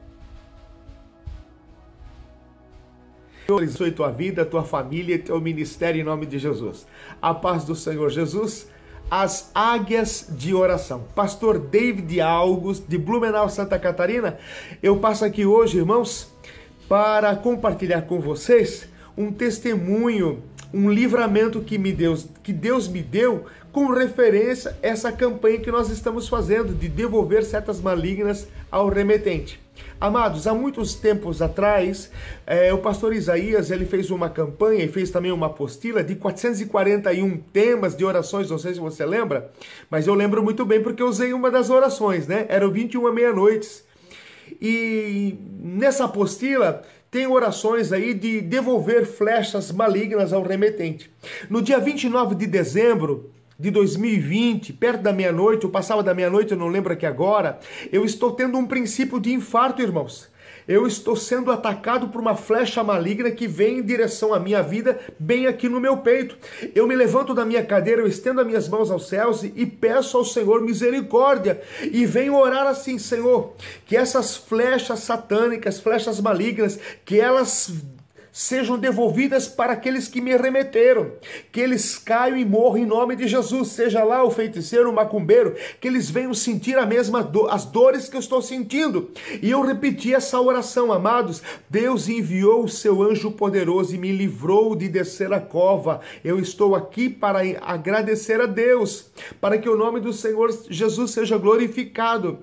Senhor, abençoe tua vida, tua família e teu ministério em nome de Jesus. A paz do Senhor Jesus, as águias de oração. Pastor David August, de Blumenau, Santa Catarina. Eu passo aqui hoje, irmãos, para compartilhar com vocês um testemunho, um livramento que, me deu, que Deus me deu com referência a essa campanha que nós estamos fazendo de devolver setas malignas ao remetente. Amados, há muitos tempos atrás, é, o pastor Isaías, ele fez uma campanha e fez também uma apostila de quatrocentos e quarenta e um temas de orações, não sei se você lembra, mas eu lembro muito bem porque eu usei uma das orações, né? Eram vinte e uma meia-noites. e nessa apostila tem orações aí de devolver flechas malignas ao remetente. No dia vinte e nove de dezembro de dois mil e vinte, perto da meia-noite, ou passava da meia-noite, eu não lembro aqui agora, eu estou tendo um princípio de infarto, irmãos. Eu estou sendo atacado por uma flecha maligna que vem em direção à minha vida, bem aqui no meu peito. Eu me levanto da minha cadeira, eu estendo as minhas mãos aos céus e peço ao Senhor misericórdia. E venho orar assim: Senhor, que essas flechas satânicas, flechas malignas, que elas sejam devolvidas para aqueles que me remeteram, que eles caiam e morram em nome de Jesus, seja lá o feiticeiro, o macumbeiro, que eles venham sentir a mesma do, as dores que eu estou sentindo. E eu repeti essa oração, amados. Deus enviou o seu anjo poderoso e me livrou de descer a cova. Eu estou aqui para agradecer a Deus, para que o nome do Senhor Jesus seja glorificado,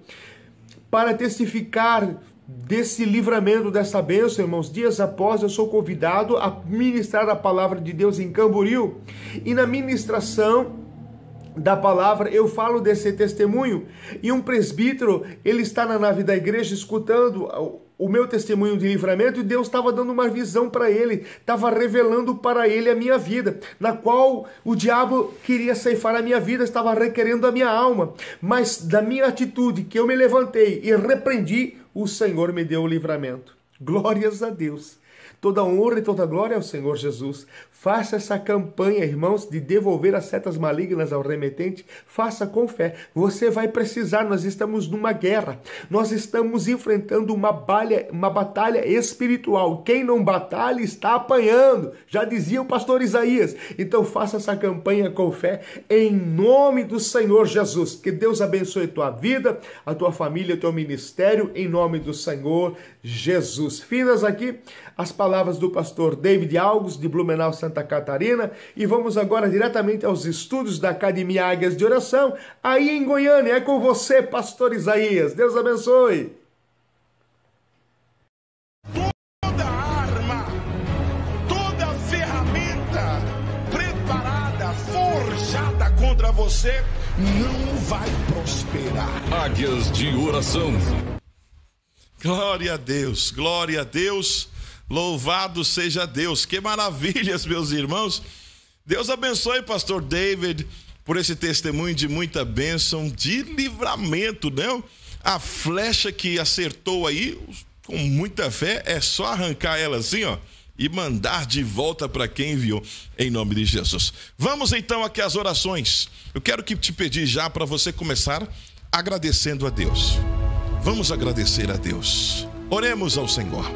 para testificar desse livramento, dessa bênção, irmãos. Dias após, eu sou convidado a ministrar a palavra de Deus em Camboriú, e na ministração da palavra eu falo desse testemunho, e um presbítero, ele está na nave da igreja escutando o meu testemunho de livramento, e Deus estava dando uma visão para ele, estava revelando para ele a minha vida, na qual o diabo queria ceifar a minha vida, estava requerendo a minha alma, mas da minha atitude, que eu me levantei e repreendi, o Senhor me deu o livramento. Glórias a Deus. Toda honra e toda glória ao Senhor Jesus. Faça essa campanha, irmãos, de devolver as setas malignas ao remetente. Faça com fé. Você vai precisar. Nós estamos numa guerra. Nós estamos enfrentando uma, balha, uma batalha espiritual. Quem não batalha está apanhando. Já dizia o pastor Isaías. Então faça essa campanha com fé em nome do Senhor Jesus. Que Deus abençoe a tua vida, a tua família, o teu ministério, em nome do Senhor Jesus. Finas aqui as palavras do pastor David Algos, de Blumenau, Santa Catarina, e vamos agora diretamente aos estudos da Academia Águias de Oração, aí em Goiânia. É com você, pastor Isaías. Deus abençoe. Toda arma, toda ferramenta preparada, forjada contra você, não vai prosperar. Águias de Oração. Glória a Deus, glória a Deus. Louvado seja Deus. Que maravilhas, meus irmãos. Deus abençoe pastor David por esse testemunho de muita bênção, de livramento, né? A flecha que acertou aí, com muita fé, é só arrancar ela assim, ó, e mandar de volta para quem enviou, em nome de Jesus. Vamos então aqui às orações. Eu quero que te pedir já para você começar agradecendo a Deus. Vamos agradecer a Deus. Oremos ao Senhor.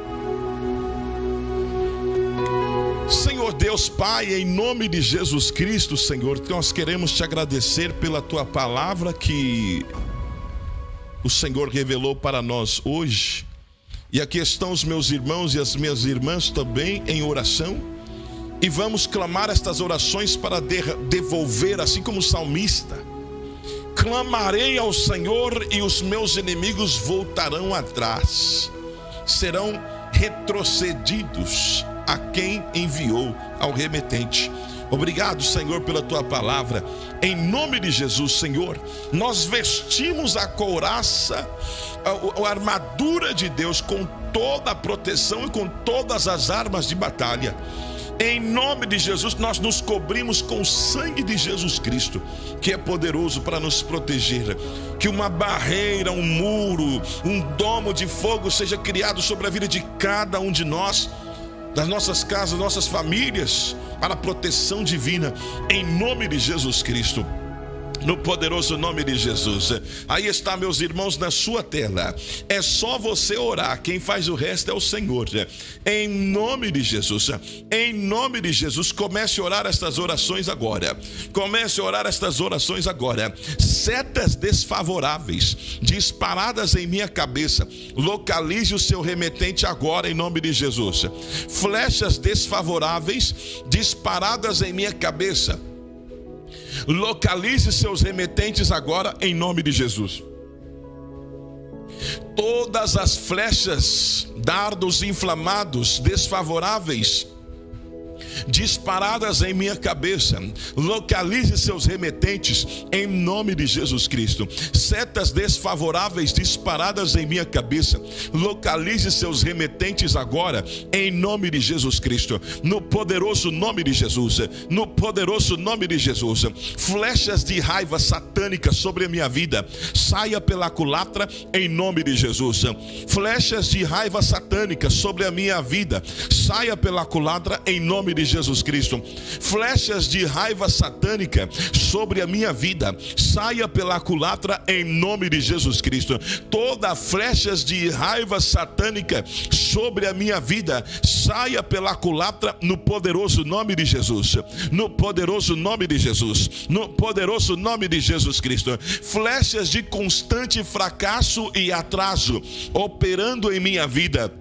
Senhor Deus Pai, em nome de Jesus Cristo, Senhor, nós queremos te agradecer pela tua palavra que o Senhor revelou para nós hoje. E aqui estão os meus irmãos e as minhas irmãs também em oração. E vamos clamar estas orações para devolver, assim como o salmista. Clamarei ao Senhor e os meus inimigos voltarão atrás. Serão retrocedidos a quem enviou ao remetente. Obrigado, Senhor, pela tua palavra. Em nome de Jesus, Senhor, nós vestimos a couraça, a, a armadura de Deus com toda a proteção e com todas as armas de batalha. Em nome de Jesus, nós nos cobrimos com o sangue de Jesus Cristo, que é poderoso para nos proteger. Que uma barreira, um muro, um domo de fogo seja criado sobre a vida de cada um de nós, das nossas casas, nossas famílias, para a proteção divina, em nome de Jesus Cristo. No poderoso nome de Jesus. Aí está, meus irmãos, na sua tela. É só você orar. Quem faz o resto é o Senhor. Em nome de Jesus. Em nome de Jesus. Comece a orar estas orações agora. Comece a orar estas orações agora. Setas desfavoráveis disparadas em minha cabeça, localize o seu remetente agora, em nome de Jesus. Flechas desfavoráveis disparadas em minha cabeça, localize seus remetentes agora, em nome de Jesus. Todas as flechas, dardos inflamados, desfavoráveis, disparadas em minha cabeça. Localize seus remetentes em nome de Jesus Cristo. Setas desfavoráveis disparadas em minha cabeça. Localize seus remetentes agora em nome de Jesus Cristo. No poderoso nome de Jesus. No poderoso nome de Jesus. Flechas de raiva satânica sobre a minha vida, saia pela culatra em nome de Jesus. Flechas de raiva satânica sobre a minha vida, saia pela culatra em nome de Jesus Cristo. Flechas de raiva satânica sobre a minha vida, saia pela culatra em nome de Jesus Cristo. Toda flechas de raiva satânica sobre a minha vida, saia pela culatra no poderoso nome de Jesus. No poderoso nome de Jesus. No poderoso nome de Jesus Cristo. Flechas de constante fracasso e atraso operando em minha vida,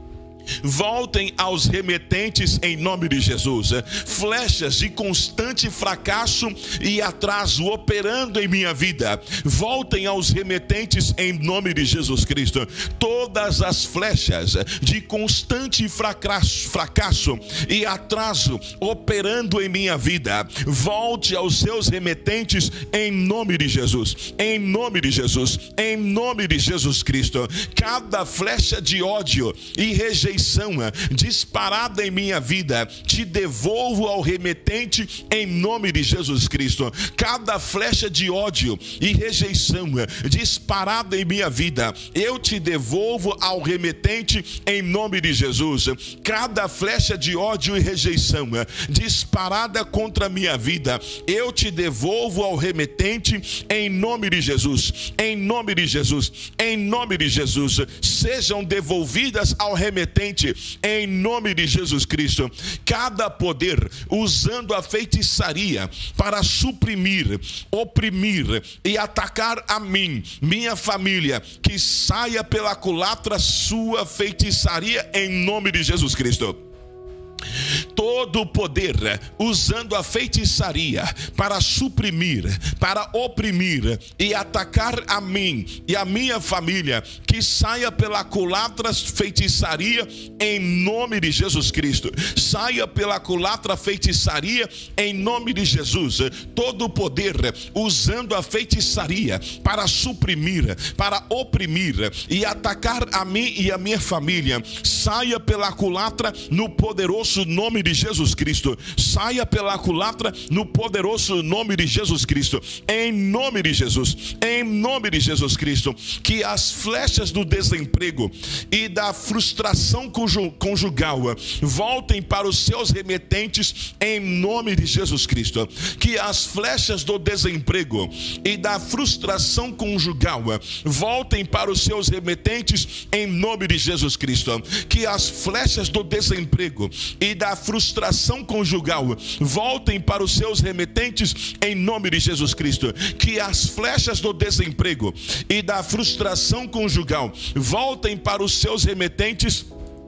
voltem aos remetentes em nome de Jesus. Flechas de constante fracasso e atraso operando em minha vida, voltem aos remetentes em nome de Jesus Cristo. Todas as flechas de constante fracasso, fracasso e atraso operando em minha vida, volte aos seus remetentes em nome de Jesus. Em nome de Jesus. Em nome de Jesus Cristo. Cada flecha de ódio e rejeição disparada em minha vida, te devolvo ao remetente em nome de Jesus Cristo. Cada flecha de ódio e rejeição disparada em minha vida, eu te devolvo ao remetente em nome de Jesus. Cada flecha de ódio e rejeição disparada contra a minha vida, eu te devolvo ao remetente em nome de Jesus. Em nome de Jesus. Em nome de Jesus. Sejam devolvidas ao remetente em nome de Jesus Cristo. Cada poder usando a feitiçaria para suprimir, oprimir e atacar a mim, minha família, que saia pela culatra sua feitiçaria em nome de Jesus Cristo. Todo o poder usando a feitiçaria para suprimir, para oprimir e atacar a mim e a minha família, que saia pela culatra feitiçaria em nome de Jesus Cristo. Saia pela culatra feitiçaria em nome de Jesus. Todo o poder usando a feitiçaria para suprimir, para oprimir e atacar a mim e a minha família, saia pela culatra no poderoso nome de Jesus Cristo. Saia pela culatra no poderoso nome de Jesus Cristo. Em nome de Jesus. Em nome de Jesus Cristo. Que as flechas do desemprego e da frustração conjugal voltem para os seus remetentes em nome de Jesus Cristo. Que as flechas do desemprego e da frustração conjugal voltem para os seus remetentes em nome de Jesus Cristo. Que as flechas do desemprego e da frustração conjugal voltem para os seus remetentes em nome de Jesus Cristo. Que as flechas do desemprego e da frustração conjugal voltem para os seus remetentes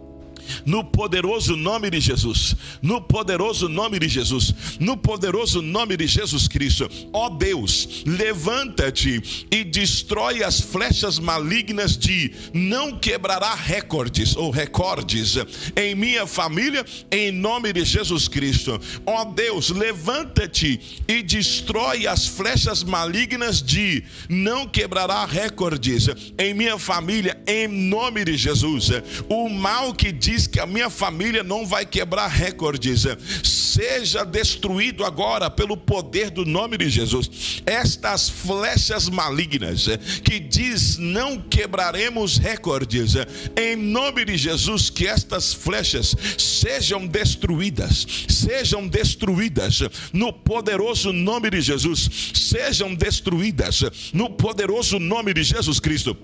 no poderoso nome de Jesus. No poderoso nome de Jesus. No poderoso nome de Jesus Cristo. Ó Deus, levanta-te e destrói as flechas malignas de não quebrará recordes ou recordes em minha família, em nome de Jesus Cristo. Ó Deus, levanta-te e destrói as flechas malignas de não quebrará recordes em minha família, em nome de Jesus. O mal que diz que a minha família não vai quebrar recordes, seja destruído agora pelo poder do nome de Jesus. Estas flechas malignas que diz não quebraremos recordes, em nome de Jesus, que estas flechas sejam destruídas, sejam destruídas no poderoso nome de Jesus, sejam destruídas no poderoso nome de Jesus Cristo.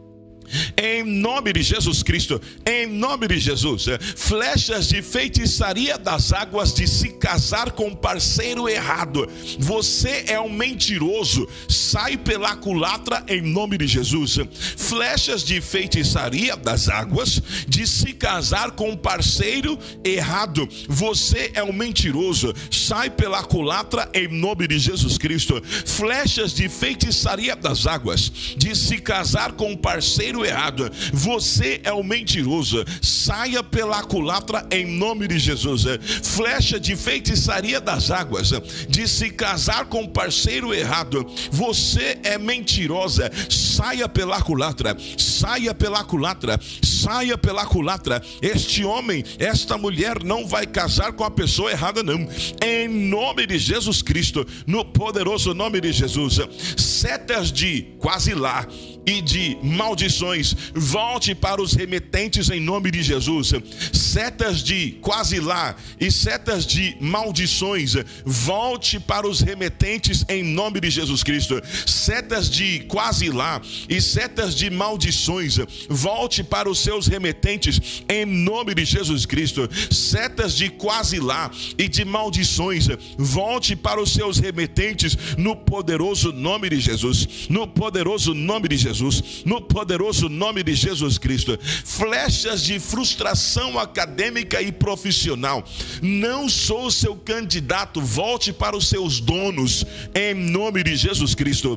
Em nome de Jesus Cristo, em nome de Jesus. Flechas de feitiçaria das águas de se casar com um parceiro errado. Você é um mentiroso, sai pela culatra em nome de Jesus. Flechas de feitiçaria das águas de se casar com um parceiro errado. Você é um mentiroso, sai pela culatra em nome de Jesus Cristo. Flechas de feitiçaria das águas de se casar com um parceiro parceiro errado. Você é o mentiroso. Saia pela culatra em nome de Jesus. Flecha de feitiçaria das águas, de se casar com parceiro errado. Você é mentirosa. Saia pela culatra. Saia pela culatra. Saia pela culatra. Este homem, esta mulher não vai casar com a pessoa errada, não. Em nome de Jesus Cristo, no poderoso nome de Jesus. Setas de quase lá e de maldições, volte para os remetentes em nome de Jesus. Setas de quase lá e setas de maldições, volte para os remetentes em nome de Jesus Cristo. Setas de quase lá e setas de maldições, volte para os seus remetentes em nome de Jesus Cristo. Setas de quase lá e de maldições, volte para os seus remetentes no poderoso nome de Jesus. No poderoso nome de Jesus. No poderoso nome de Jesus Cristo. Flechas de frustração acadêmica e profissional, não sou seu candidato, volte para os seus donos em nome de Jesus Cristo.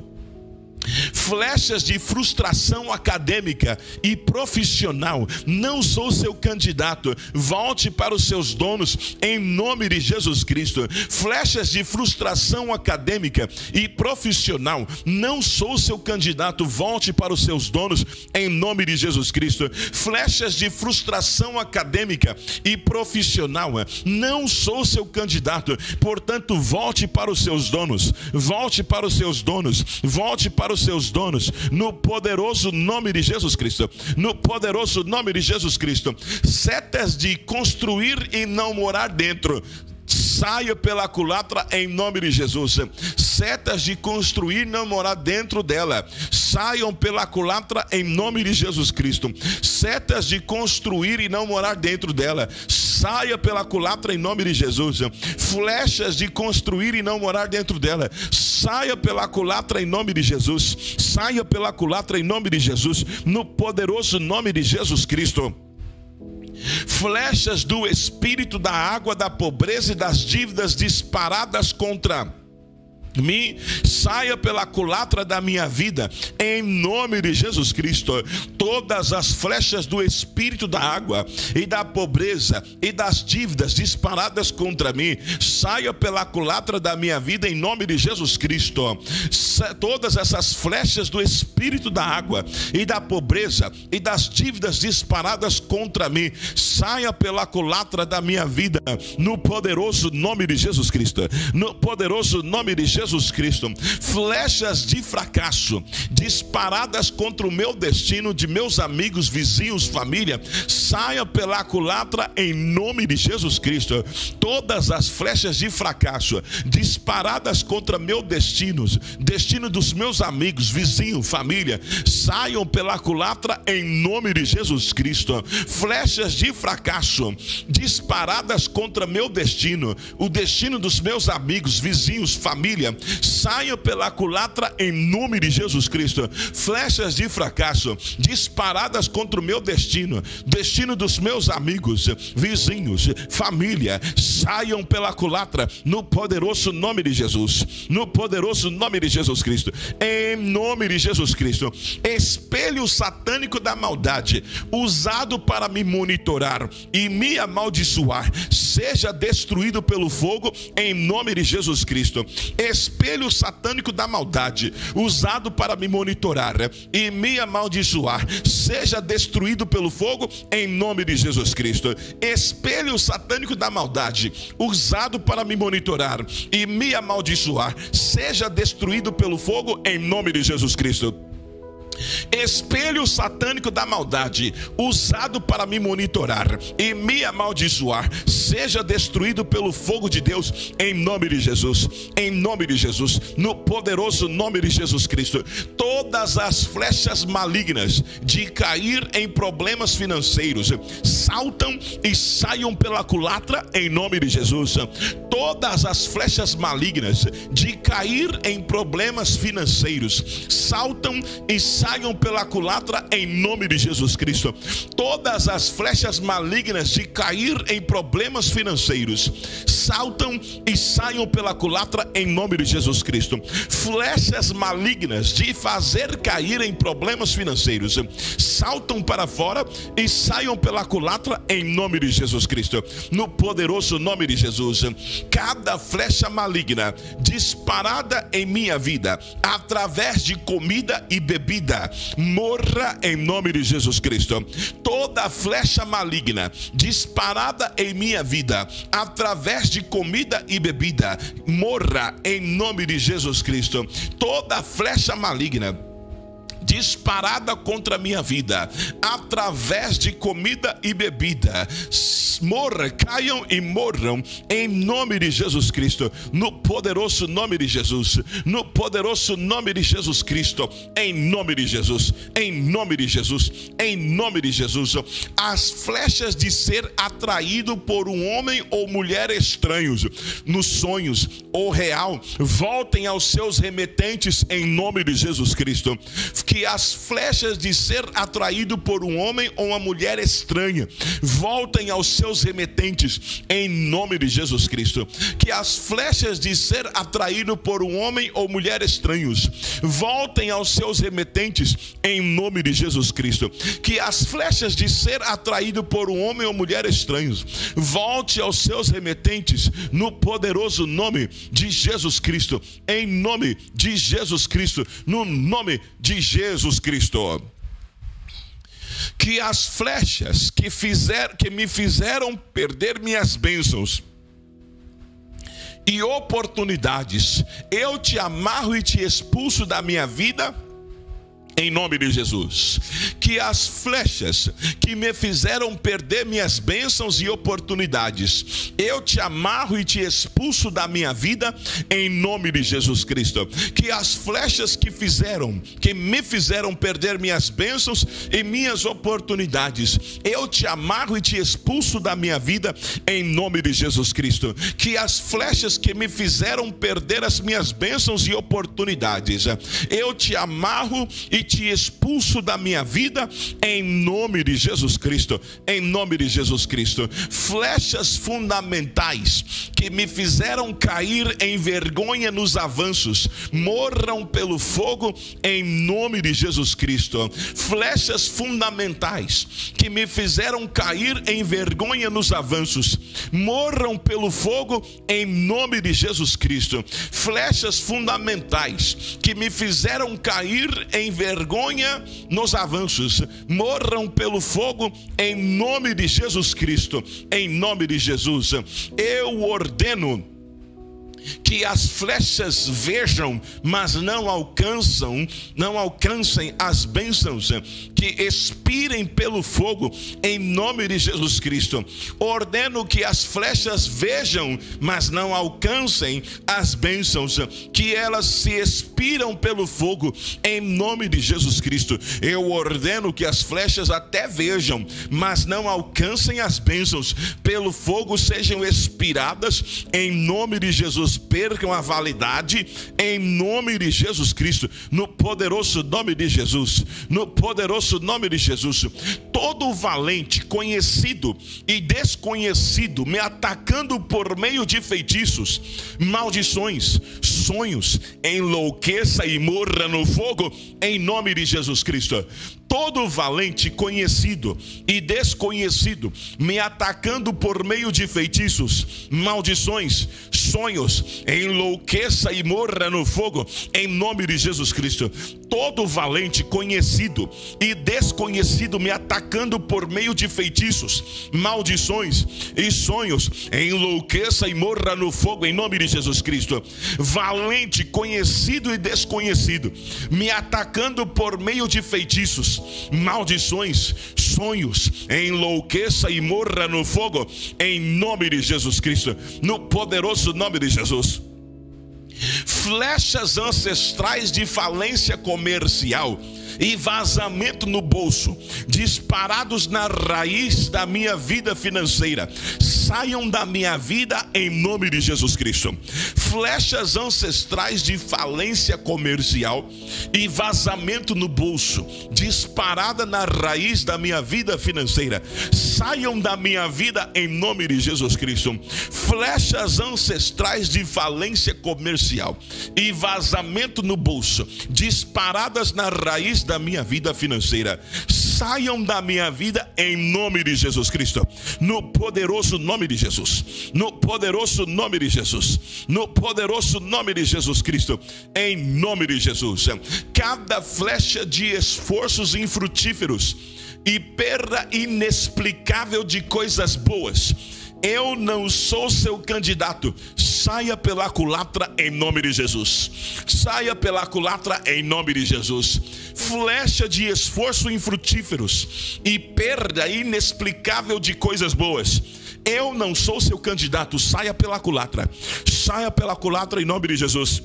Flechas de frustração acadêmica e profissional, não sou seu candidato, volte para os seus donos em nome de Jesus Cristo. Flechas de frustração acadêmica e profissional, não sou seu candidato, volte para os seus donos em nome de Jesus Cristo. Flechas de frustração acadêmica e profissional, não sou seu candidato, portanto volte para os seus donos, volte para os seus donos, volte para os seus donos, no poderoso nome de Jesus Cristo. No poderoso nome de Jesus Cristo. Setas de construir e não morar dentro, saia pela culatra em nome de Jesus. Setas de construir e não morar dentro dela, saiam pela culatra em nome de Jesus Cristo. Setas de construir e não morar dentro dela, saia pela culatra em nome de Jesus. Flechas de construir e não morar dentro dela, saia pela culatra em nome de Jesus. Saia pela culatra em nome de Jesus, no poderoso nome de Jesus Cristo. Flechas do espírito da água, da pobreza e das dívidas disparadas contra mim, saia pela culatra da minha vida em nome de Jesus Cristo. Todas as flechas do espírito da água e da pobreza e das dívidas disparadas contra mim, saia pela culatra da minha vida em nome de Jesus Cristo. Todas essas flechas do espírito da água e da pobreza e das dívidas disparadas contra mim, saia pela culatra da minha vida no poderoso nome de Jesus Cristo. No poderoso nome de Jesus Jesus Cristo. Flechas de fracasso disparadas contra o meu destino, de meus amigos, vizinhos, família, saia pela culatra em nome de Jesus Cristo. Todas as flechas de fracasso disparadas contra meu destino, destino dos meus amigos, vizinho, família, saiam pela culatra em nome de Jesus Cristo. Flechas de fracasso disparadas contra meu destino, o destino dos meus amigos, vizinhos, família, saiam pela culatra em nome de Jesus Cristo. Flechas de fracasso disparadas contra o meu destino, destino dos meus amigos, vizinhos, família, saiam pela culatra no poderoso nome de Jesus. No poderoso nome de Jesus Cristo. Em nome de Jesus Cristo. Espelho satânico da maldade usado para me monitorar e me amaldiçoar, seja destruído pelo fogo em nome de Jesus Cristo. Espelho satânico da maldade usado para me monitorar e me amaldiçoar, seja destruído pelo fogo em nome de Jesus Cristo. Espelho satânico da maldade usado para me monitorar e me amaldiçoar, seja destruído pelo fogo em nome de Jesus Cristo. Espelho satânico da maldade usado para me monitorar e me amaldiçoar, seja destruído pelo fogo de Deus em nome de Jesus. Em nome de Jesus, no poderoso nome de Jesus Cristo. Todas as flechas malignas de cair em problemas financeiros saltam e saiam pela culatra em nome de Jesus. Todas as flechas malignas de cair em problemas financeiros saltam e saiam saiam pela culatra em nome de Jesus Cristo. Todas as flechas malignas de cair em problemas financeiros, saltam e saiam pela culatra em nome de Jesus Cristo. Flechas malignas de fazer cair em problemas financeiros, saltam para fora e saiam pela culatra em nome de Jesus Cristo. No poderoso nome de Jesus. Cada flecha maligna disparada em minha vida, através de comida e bebida, morra em nome de Jesus Cristo. Toda flecha maligna disparada em minha vida, através de comida e bebida, morra em nome de Jesus Cristo. Toda flecha maligna disparada contra a minha vida, através de comida e bebida, morra, caiam e morram em nome de Jesus Cristo. No poderoso nome de Jesus, no poderoso nome de Jesus Cristo, em nome de Jesus, em nome de Jesus, em nome de Jesus. As flechas de ser atraído por um homem ou mulher estranhos, nos sonhos ou real, voltem aos seus remetentes em nome de Jesus Cristo. Que as flechas de ser atraído por um homem ou uma mulher estranha voltem aos seus remetentes em nome de Jesus Cristo. Que as flechas de ser atraído por um homem ou mulher estranhos voltem aos seus remetentes em nome de Jesus Cristo. Que as flechas de ser atraído por um homem ou mulher estranhos volte aos seus remetentes no poderoso nome de Jesus Cristo, em nome de Jesus Cristo, no nome de Jesus Cristo. Que as flechas que, fizer, que me fizeram perder minhas bênçãos e oportunidades, eu te amarro e te expulso da minha vida em nome de Jesus. Que as flechas que me fizeram perder minhas bênçãos e oportunidades, eu te amarro e te expulso da minha vida em nome de Jesus Cristo. Que as flechas que fizeram, que me fizeram perder minhas bênçãos e minhas oportunidades, eu te amarro e te expulso da minha vida em nome de Jesus Cristo. Que as flechas que me fizeram perder as minhas bênçãos e oportunidades, eu te amarro e te expulso da minha vida em nome de Jesus Cristo, em nome de Jesus Cristo. Flechas fundamentais que me fizeram cair em vergonha nos avanços, morram pelo fogo em nome de Jesus Cristo. Flechas fundamentais que me fizeram cair em vergonha nos avanços, morram pelo fogo em nome de Jesus Cristo. Flechas fundamentais que me fizeram cair em vergonha vergonha nos avanços, morram pelo fogo em nome de Jesus Cristo, em nome de Jesus. Eu ordeno que as flechas vejam, mas não alcançam, não alcancem as bênçãos, que expirem pelo fogo em nome de Jesus Cristo. Ordeno que as flechas vejam, mas não alcancem as bênçãos, que elas se expiram pelo fogo em nome de Jesus Cristo. Eu ordeno que as flechas até vejam, mas não alcancem as bênçãos, pelo fogo sejam expiradas em nome de Jesus, percam a validade em nome de Jesus Cristo, no poderoso nome de Jesus, no poderoso nome de Jesus. Todo valente, conhecido e desconhecido me atacando por meio de feitiços, maldições, sonhos, enlouqueça e morra no fogo em nome de Jesus Cristo. Todo valente, conhecido e desconhecido me atacando por meio de feitiços, maldições, sonhos, enlouqueça e morra no fogo em nome de Jesus Cristo. Todo valente, conhecido e desconhecido me atacando por meio de feitiços, maldições e sonhos, enlouqueça e morra no fogo em nome de Jesus Cristo. Valente, conhecido e desconhecido me atacando por meio de feitiços, maldições, sonhos, enlouqueça e morra no fogo em nome de Jesus Cristo, no poderoso nome de Jesus. Flechas ancestrais de falência comercial e vazamento no bolso, disparados na raiz da minha vida financeira, saiam da minha vida em nome de Jesus Cristo. Flechas ancestrais de falência comercial e vazamento no bolso, disparada na raiz da minha vida financeira, saiam da minha vida em nome de Jesus Cristo. Flechas ancestrais de falência comercial e vazamento no bolso, disparadas na raiz da minha vida financeira, saiam da minha vida em nome de Jesus Cristo, no poderoso nome de Jesus, no poderoso nome de Jesus, no poderoso nome de Jesus Cristo, em nome de Jesus. Cada flecha de esforços infrutíferos e perda inexplicável de coisas boas, eu não sou seu candidato, saia pela culatra em nome de Jesus, saia pela culatra em nome de Jesus. Flecha de esforço infrutíferos e perda inexplicável de coisas boas, eu não sou seu candidato, saia pela culatra, saia pela culatra em nome de Jesus.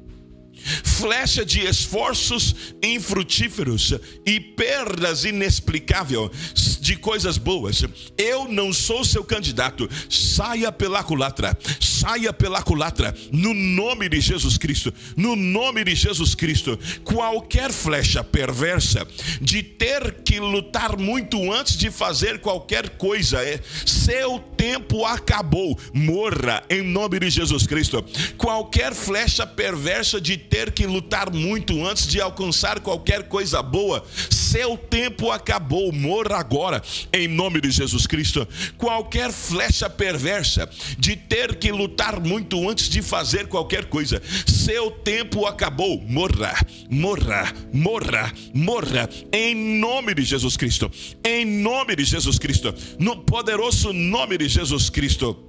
Flecha de esforços infrutíferos e perdas inexplicáveis de coisas boas, eu não sou seu candidato, saia pela culatra, saia pela culatra, no nome de Jesus Cristo, no nome de Jesus Cristo. Qualquer flecha perversa de ter que lutar muito antes de fazer qualquer coisa, seu tempo acabou, morra em nome de Jesus Cristo. Qualquer flecha perversa de ter que lutar muito antes de alcançar qualquer coisa boa, seu tempo acabou, morra agora em nome de Jesus Cristo. Qualquer flecha perversa de ter que lutar muito antes de fazer qualquer coisa, seu tempo acabou, morra, morra, morra, morra em nome de Jesus Cristo, em nome de Jesus Cristo, no poderoso nome de Jesus Cristo.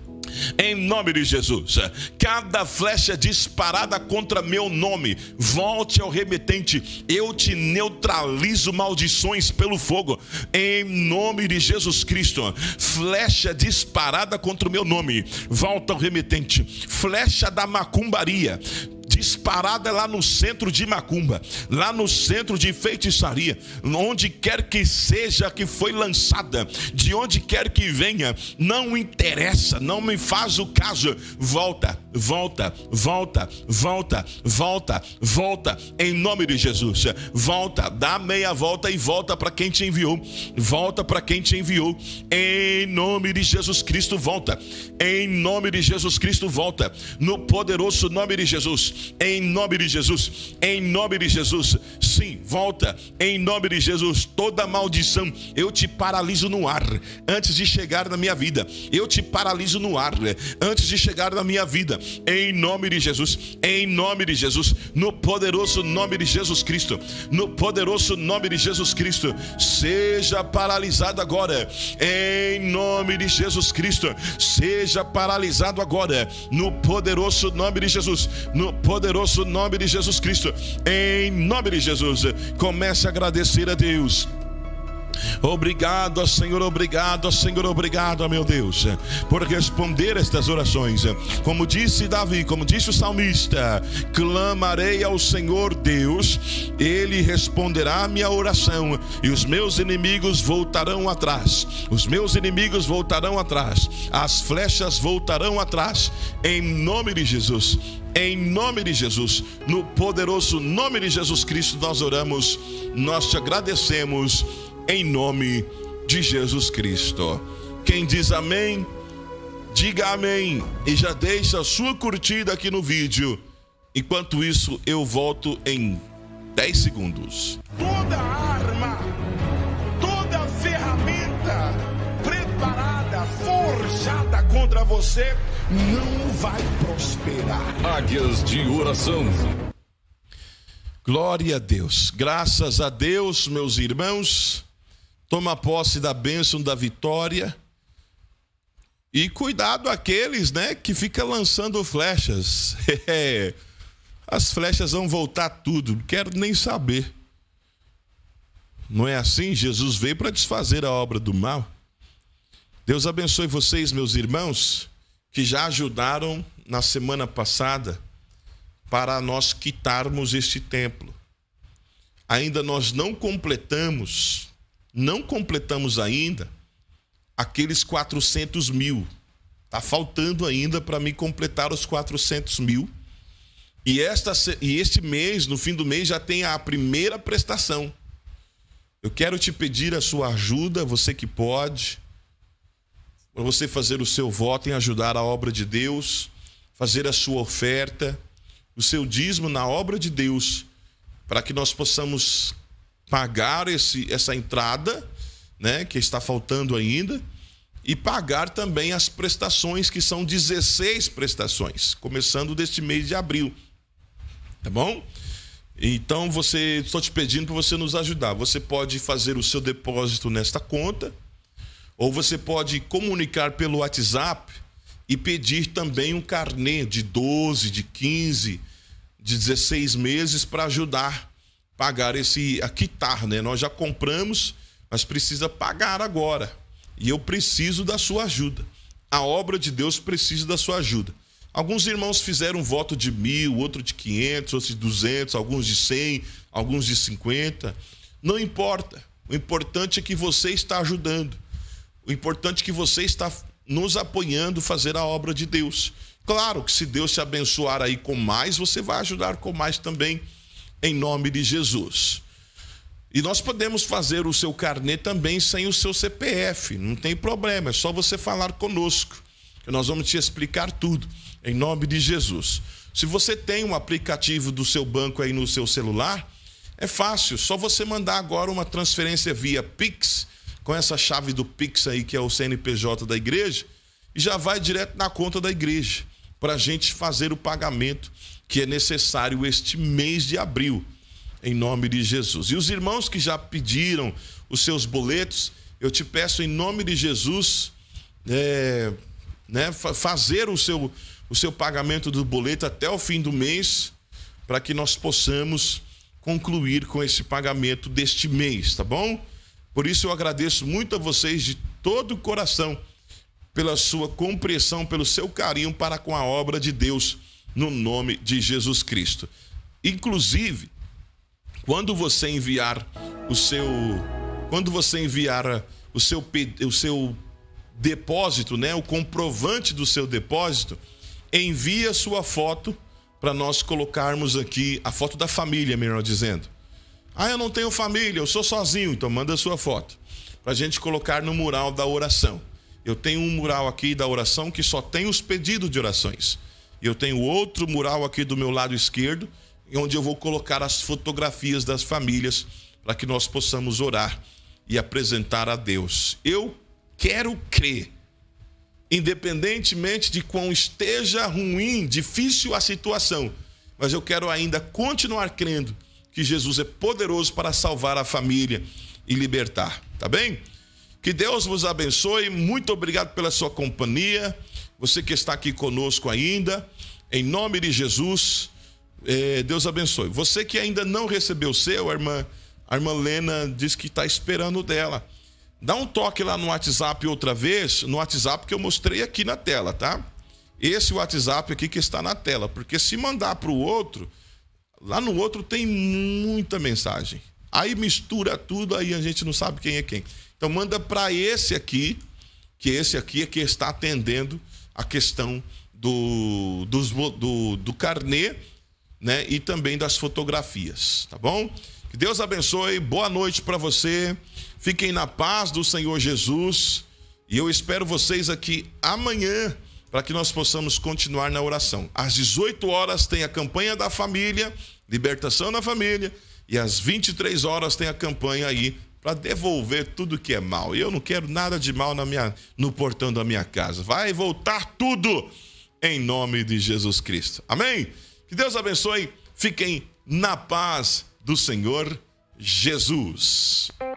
Em nome de Jesus, cada flecha disparada contra meu nome, volte ao remetente, eu te neutralizo maldições pelo fogo, em nome de Jesus Cristo. Flecha disparada contra o meu nome, volta ao remetente. Flecha da macumbaria, disparada lá no centro de macumba, lá no centro de feitiçaria, onde quer que seja que foi lançada, de onde quer que venha, não interessa, não me faz o caso, volta, volta, volta, volta, volta, volta, em nome de Jesus, volta, dá meia volta e volta para quem te enviou, volta para quem te enviou, em nome de Jesus Cristo, volta, em nome de Jesus Cristo, volta, no poderoso nome de Jesus. Em nome de Jesus, em nome de Jesus, sim, volta, em nome de Jesus. Toda maldição, eu te paraliso no ar, antes de chegar na minha vida, eu te paraliso no ar, antes de chegar na minha vida, em nome de Jesus, em nome de Jesus, no poderoso nome de Jesus Cristo, no poderoso nome de Jesus Cristo, seja paralisado agora, em nome de Jesus Cristo, seja paralisado agora, no poderoso nome de Jesus, no poderoso nome de Jesus Cristo, em nome de Jesus. Comece a agradecer a Deus. Obrigado, Senhor, obrigado, Senhor, obrigado, meu Deus, por responder estas orações. Como disse Davi, como disse o salmista, clamarei ao Senhor Deus, Ele responderá a minha oração, e os meus inimigos voltarão atrás, os meus inimigos voltarão atrás, as flechas voltarão atrás, em nome de Jesus. Em nome de Jesus, no poderoso nome de Jesus Cristo, nós oramos, nós te agradecemos, em nome de Jesus Cristo. Quem diz amém, diga amém e já deixa a sua curtida aqui no vídeo. Enquanto isso, eu volto em dez segundos. Toda arma, toda ferramenta preparada, forjada contra você, não vai prosperar. Águias de oração. Glória a Deus, graças a Deus, meus irmãos. Toma posse da bênção da vitória. E cuidado aqueles, né, que fica lançando flechas. As flechas vão voltar tudo, não quero nem saber. Não é assim? Jesus veio para desfazer a obra do mal. Deus abençoe vocês, meus irmãos, que já ajudaram na semana passada para nós quitarmos este templo. ainda nós não completamos, não completamos ainda aqueles quatrocentos mil. Está faltando ainda para me completar os quatrocentos mil. E, esta, e este mês, no fim do mês, já tem a primeira prestação. Eu quero te pedir a sua ajuda, você que pode, para você fazer o seu voto em ajudar a obra de Deus, fazer a sua oferta, o seu dízimo na obra de Deus, para que nós possamos pagar esse, essa entrada, né, que está faltando ainda, e pagar também as prestações, que são dezesseis prestações, começando deste mês de abril. Tá bom? Então, você, estou te pedindo para você nos ajudar. Você pode fazer o seu depósito nesta conta, ou você pode comunicar pelo WhatsApp e pedir também um carnê de doze, de quinze, de dezesseis meses para ajudar a pagar esse, a quitar, né? Nós já compramos, mas precisa pagar agora. E eu preciso da sua ajuda. A obra de Deus precisa da sua ajuda. Alguns irmãos fizeram um voto de mil, outro de quinhentos, outros de duzentos, alguns de cem, alguns de cinquenta. Não importa. O importante é que você está ajudando. O importante é que você está nos apoiando a fazer a obra de Deus. Claro que se Deus te abençoar aí com mais, você vai ajudar com mais também, em nome de Jesus. E nós podemos fazer o seu carnê também sem o seu C P F, não tem problema, é só você falar conosco, que nós vamos te explicar tudo, em nome de Jesus. Se você tem um aplicativo do seu banco aí no seu celular, é fácil, só você mandar agora uma transferência via Pix, com essa chave do Pix aí, que é o C N P J da igreja, e já vai direto na conta da igreja, para a gente fazer o pagamento que é necessário este mês de abril, em nome de Jesus. E os irmãos que já pediram os seus boletos, eu te peço em nome de Jesus, é, né, fazer o seu, o seu pagamento do boleto até o fim do mês, para que nós possamos concluir com esse pagamento deste mês, tá bom? Por isso eu agradeço muito a vocês de todo o coração, pela sua compreensão, pelo seu carinho para com a obra de Deus, no nome de Jesus Cristo. Inclusive, quando você enviar o seu, quando você enviar o seu, o seu depósito, né, o comprovante do seu depósito, envie a sua foto para nós colocarmos aqui, a foto da família, melhor dizendo. Ah, eu não tenho família, eu sou sozinho, então manda a sua foto, para a gente colocar no mural da oração. Eu tenho um mural aqui da oração que só tem os pedidos de orações. Eu tenho outro mural aqui do meu lado esquerdo, onde eu vou colocar as fotografias das famílias, para que nós possamos orar e apresentar a Deus. Eu quero crer, independentemente de quão esteja ruim, difícil a situação, mas eu quero ainda continuar crendo que Jesus é poderoso para salvar a família e libertar, tá bem? Que Deus vos abençoe, muito obrigado pela sua companhia, você que está aqui conosco ainda, em nome de Jesus. É, Deus abençoe. Você que ainda não recebeu o seu, a irmã, a irmã Lena diz que está esperando dela. Dá um toque lá no WhatsApp outra vez, no WhatsApp que eu mostrei aqui na tela, tá? Esse WhatsApp aqui que está na tela, porque se mandar para o outro, lá no outro tem muita mensagem. Aí mistura tudo, aí a gente não sabe quem é quem. Então manda para esse aqui, que esse aqui é que está atendendo a questão do, do, do, do carnê, né, e também das fotografias, tá bom? Que Deus abençoe, boa noite para você, fiquem na paz do Senhor Jesus, e eu espero vocês aqui amanhã, para que nós possamos continuar na oração. Às dezoito horas tem a campanha da família, libertação na família, e às vinte e três horas tem a campanha aí, para devolver tudo que é mal. E eu não quero nada de mal na minha, no portão da minha casa, vai voltar tudo, em nome de Jesus Cristo, amém? Que Deus abençoe, fiquem na paz do Senhor Jesus.